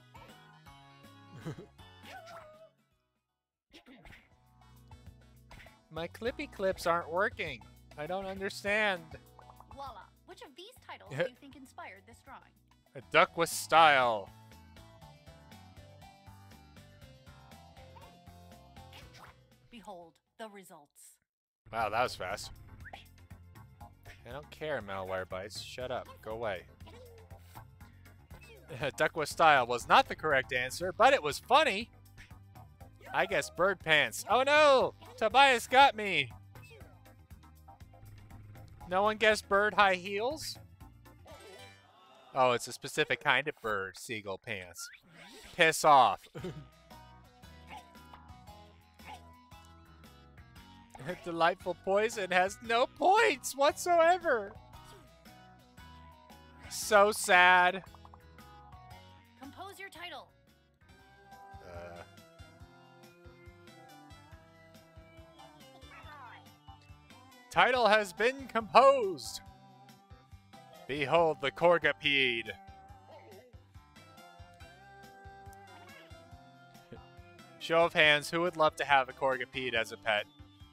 My clippy clips aren't working. I don't understand. Voila. Which of these titles do you think inspired this drawing? A duck with style. Behold the results. Wow, that was fast. I don't care, Malware Bites. Shut up. Go away. Duck with style was not the correct answer, but it was funny. I guess bird pants. Oh no! Tobias got me! No one guessed bird high heels? Oh, it's a specific kind of bird, seagull pants. Piss off. Delightful Poison has no points whatsoever. So sad. Compose your title. Uh, title has been composed. Behold the Corgapede. Show of hands, who would love to have a Corgapede as a pet?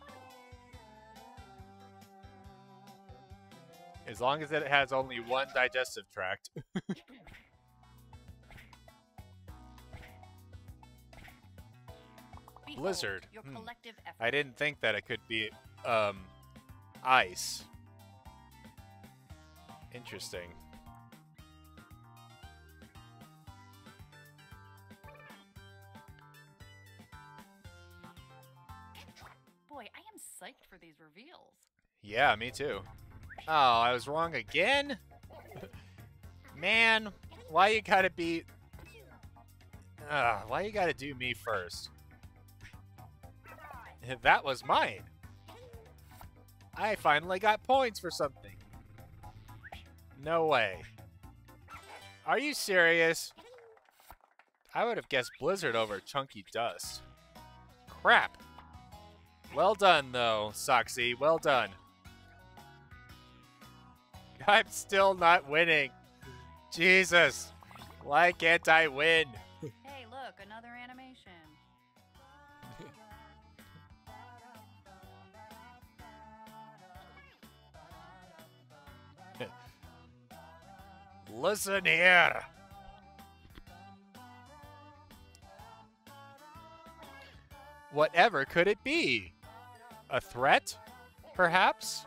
As long as it has only one digestive tract. Blizzard. Your Hmm. collective effort. I didn't think that it could be um, ice. Interesting. Boy, I am psyched for these reveals. Yeah, me too. Oh, I was wrong again? Man, why you gotta be Ugh, why you gotta do me first? That was mine. I finally got points for something. No way. Are you serious? I would have guessed Blizzard over Chunky Dust. Crap. Well done, though, Soxy. Well done. I'm still not winning. Jesus. Why can't I win? Hey, look, another animation. Listen here. Whatever could it be? A threat, perhaps?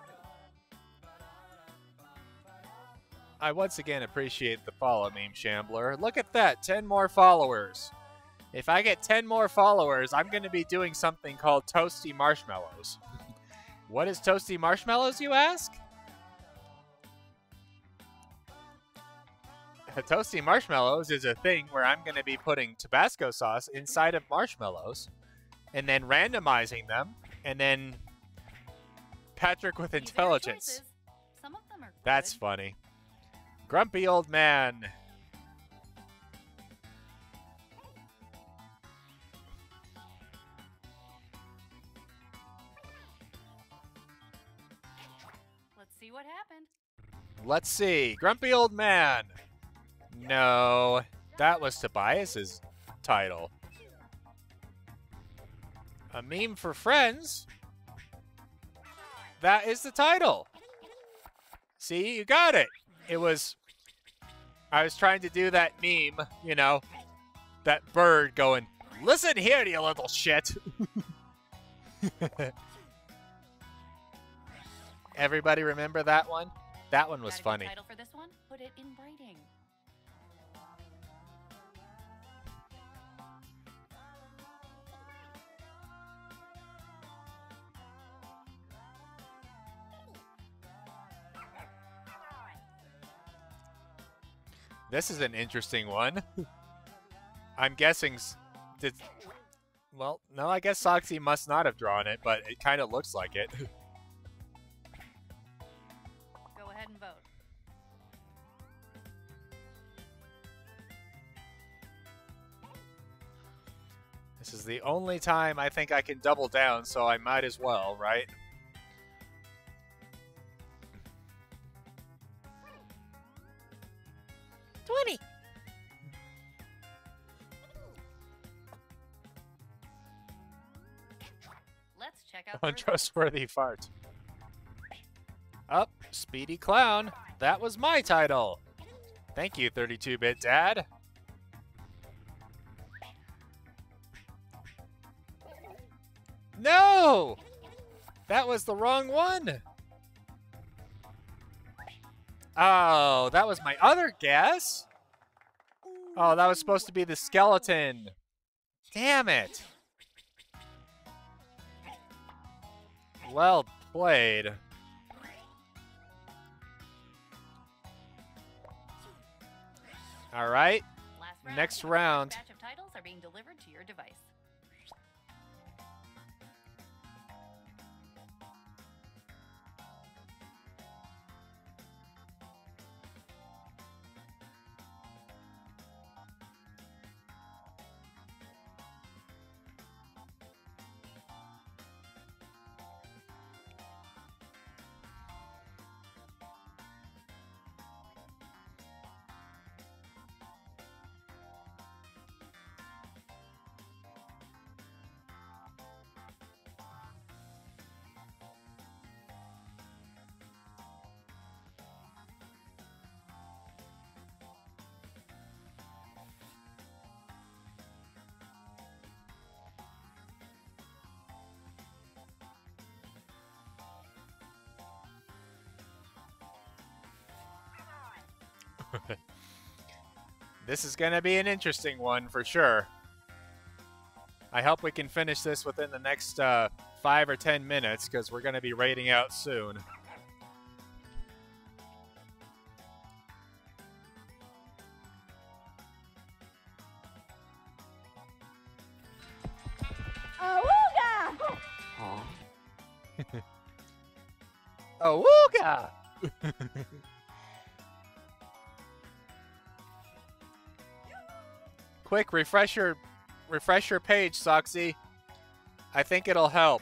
I once again appreciate the follow, Meme Shambler. Look at that, ten more followers. If I get ten more followers, I'm going to be doing something called Toasty Marshmallows. What is Toasty Marshmallows, you ask? Toasty Marshmallows is a thing where I'm going to be putting Tabasco sauce inside of marshmallows and then randomizing them, and then Patrick with intelligence. Some of them are That's good. funny. Grumpy old man. Let's see what happened. Let's see. Grumpy old man. No, that was Tobias's title. A meme for friends. That is the title. See, you got it. It was... I was trying to do that meme, you know, that bird going, listen here, you little shit. Everybody remember that one? That one was Got a good funny. Title for this one? Put it in writing. This is an interesting one. I'm guessing... s- Did, well, no, I guess Soxy must not have drawn it, but it kind of looks like it. Go ahead and vote. This is the only time I think I can double down, so I might as well, right? twenty. Let's check out the results. Untrustworthy fart. Up, Speedy Clown. That was my title. Thank you, thirty-two bit Dad. No! That was the wrong one. Oh, that was my other guess. Oh, that was supposed to be the skeleton. Damn it. Well played. All right. Last round. Next The round. first batch of titles are being delivered to your device. This is going to be an interesting one for sure. I hope we can finish this within the next uh, five or ten minutes because we're going to be raiding out soon. Awooga! Quick, refresh your, refresh your page, Soxy. I think it'll help.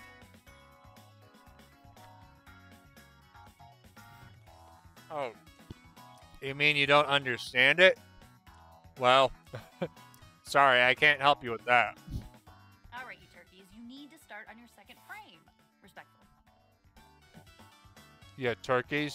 Oh. You mean you don't understand it? Well, sorry, I can't help you with that. All right, you turkeys, you need to start on your second frame. Respectfully. Yeah, turkeys.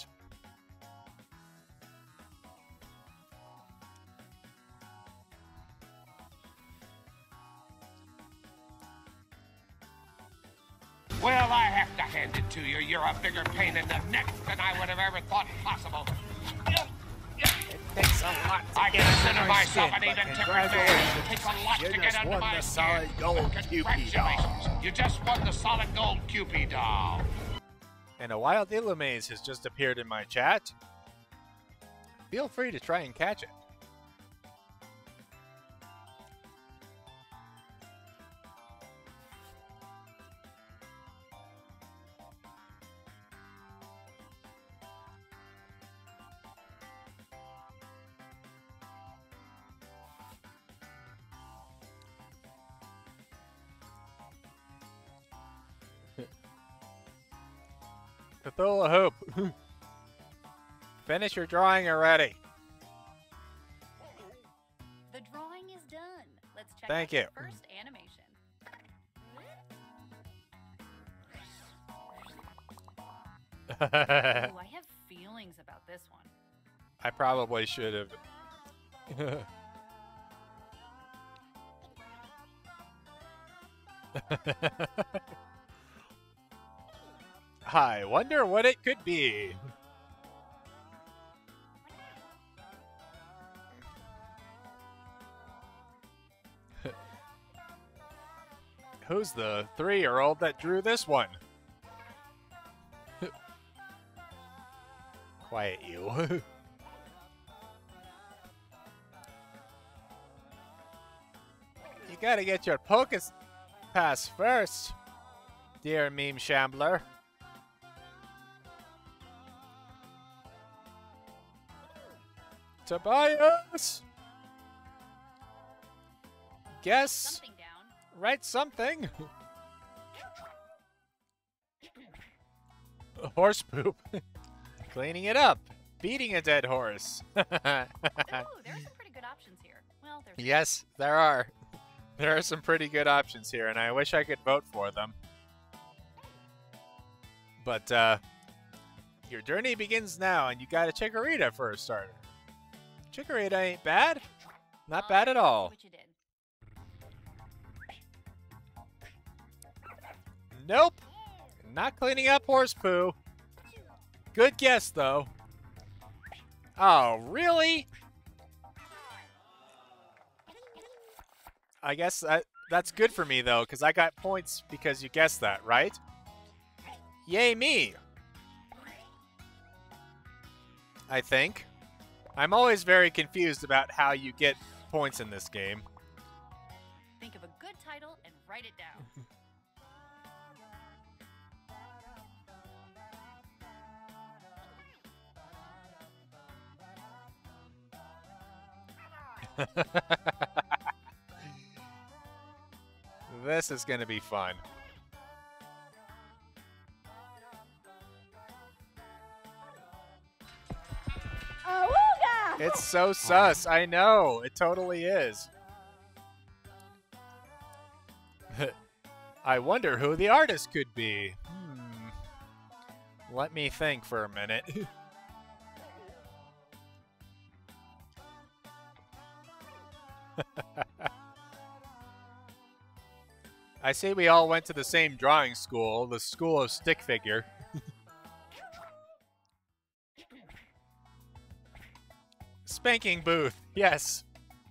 Well, I have to hand it to you. You're a bigger pain in the neck than I would have ever thought possible. It takes a lot to I get consider under my myself skin, an but even different man. It takes a lot you to just get under won my the skin. solid gold Cupid doll. Congratulations. You just won the solid gold Cupid doll. And a wild Illumaze has just appeared in my chat. Feel free to try and catch it. Cthulhu Hoop. Finish your drawing already. The drawing is done. Let's check Thank out you. the first animation. Ooh, I have feelings about this one. I probably should have. I wonder what it could be. Who's the three-year-old that drew this one? Quiet you. You gotta get your Pocus Pass first, dear meme shambler. Tobias! Guess. Something down. Write something. Horse poop. Cleaning it up. Beating a dead horse. Ooh, there are some pretty good options here. Well, there's Yes, there are. There are some pretty good options here, and I wish I could vote for them. But, uh, your journey begins now, and you got a Chikorita for a starter. Chikorita ain't bad. Not bad at all. what you did. Nope. Not cleaning up horse poo. Good guess, though. Oh, really? I guess that, that's good for me, though, because I got points because you guessed that, right? Yay me! I think. I'm always very confused about how you get points in this game. Think of a good title and write it down. This is going to be fun. Awooga! It's so sus. I know. It totally is. I wonder who the artist could be. Hmm. Let me think for a minute. I see we all went to the same drawing school, the School of Stick Figure. Spanking Booth, yes.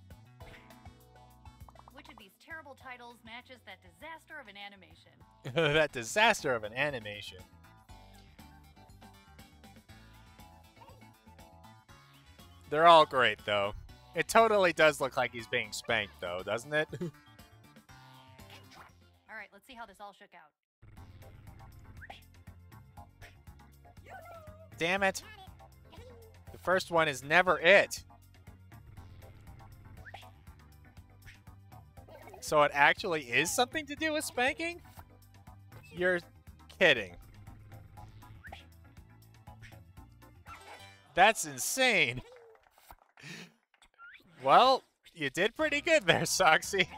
Which of these terrible titles matches that disaster of an animation? That disaster of an animation. They're all great, though. It totally does look like he's being spanked, though, doesn't it? All right, let's see how this all shook out. Damn it. The first one is never it. So it actually is something to do with spanking? You're kidding. That's insane. Well, you did pretty good there, Soxy.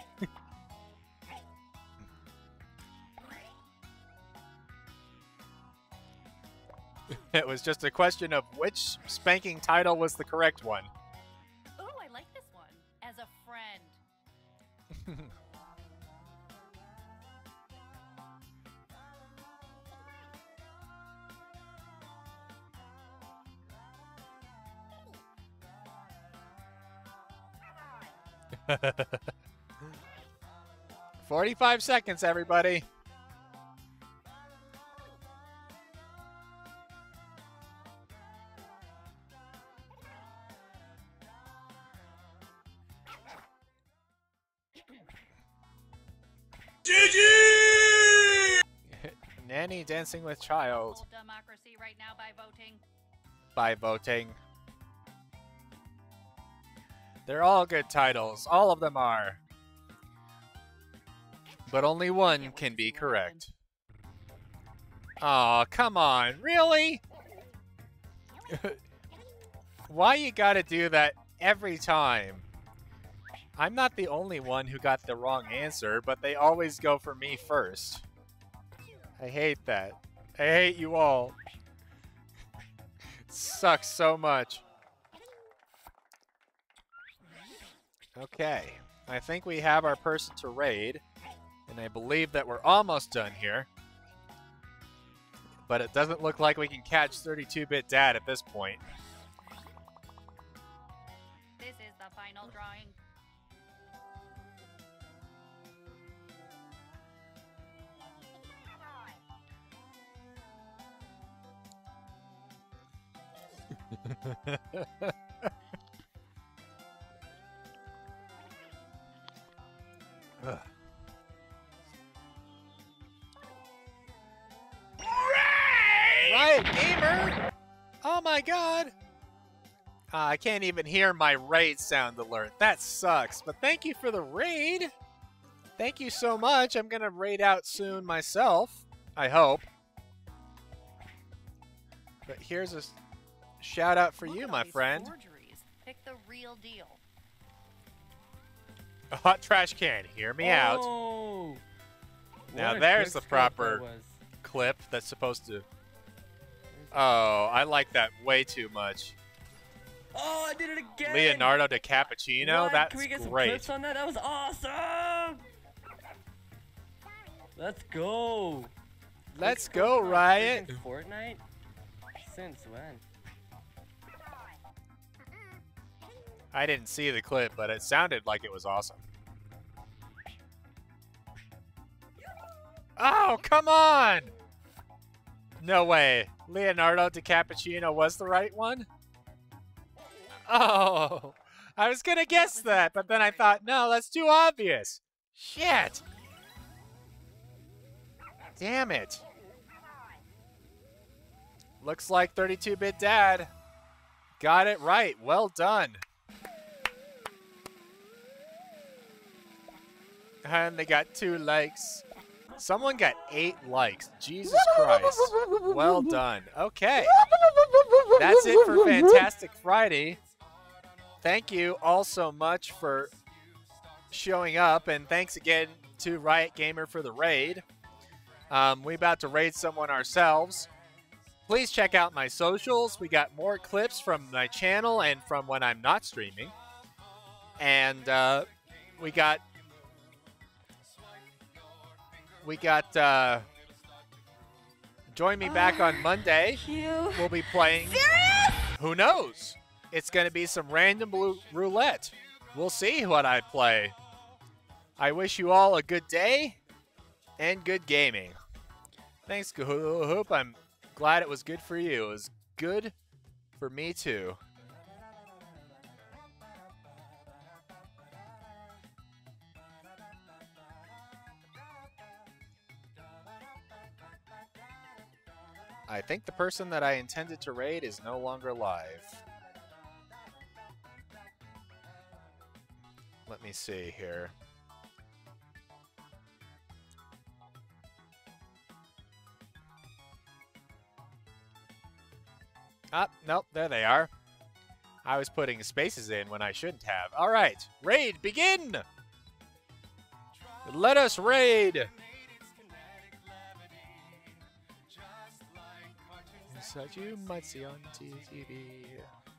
It was just a question of which spanking title was the correct one. Ooh, I like this one. As a friend. Forty-five seconds, everybody. G G! Nanny Dancing with Child. Full democracy right now by voting. By voting. They're all good titles. All of them are. But only one can be correct. Aw, come on. Really? Why you gotta do that every time? I'm not the only one who got the wrong answer, but they always go for me first. I hate that. I hate you all. It sucks so much. Okay, I think we have our person to raid, and I believe that we're almost done here. But it doesn't look like we can catch thirty-two bit Dad at this point. This is the final drawing. Ugh. Riot Gamer! Oh my god! Uh, I can't even hear my raid sound alert. That sucks, but thank you for the raid! Thank you so much. I'm gonna raid out soon myself. I hope. But here's a shout out for Look you, at my all these friend. Forgeries. Pick the real deal. A hot trash can. Hear me out. Oh, Now what a there's the quick scope that proper was. clip that's supposed to... Oh, I like that way too much. Oh, I did it again. Leonardo DiCappuccino? What? That's Can we get some great. clips on that? That was awesome. Let's go. Let's go, Riot. Fortnite? Since when? I didn't see the clip, but it sounded like it was awesome. Oh, come on! No way. Leonardo DiCappuccino was the right one? Oh, I was gonna guess that, but then I thought, no, that's too obvious. Shit. Damn it. Looks like thirty-two bit Dad got it right. Well done. And they got two likes. Someone got eight likes. Jesus Christ. Well done. Okay. That's it for Fantastic Friday. Thank you all so much for showing up, and thanks again to Riot Gamer for the raid. Um, we about to raid someone ourselves. Please check out my socials. We got more clips from my channel and from when I'm not streaming. And uh, we got... We got... Uh, join me back on Monday. You We'll be playing... Serious? Who knows? It's going to be some random blue roulette. We'll see what I play. I wish you all a good day and good gaming. Thanks, Kahula Hoop. I'm glad it was good for you. It was good for me, too. I I think the person that I intended to raid is no longer live. Let me see here. Ah, nope, there they are. I was putting spaces in when I shouldn't have. All right, raid, begin! Let us raid! Such you might see on T V.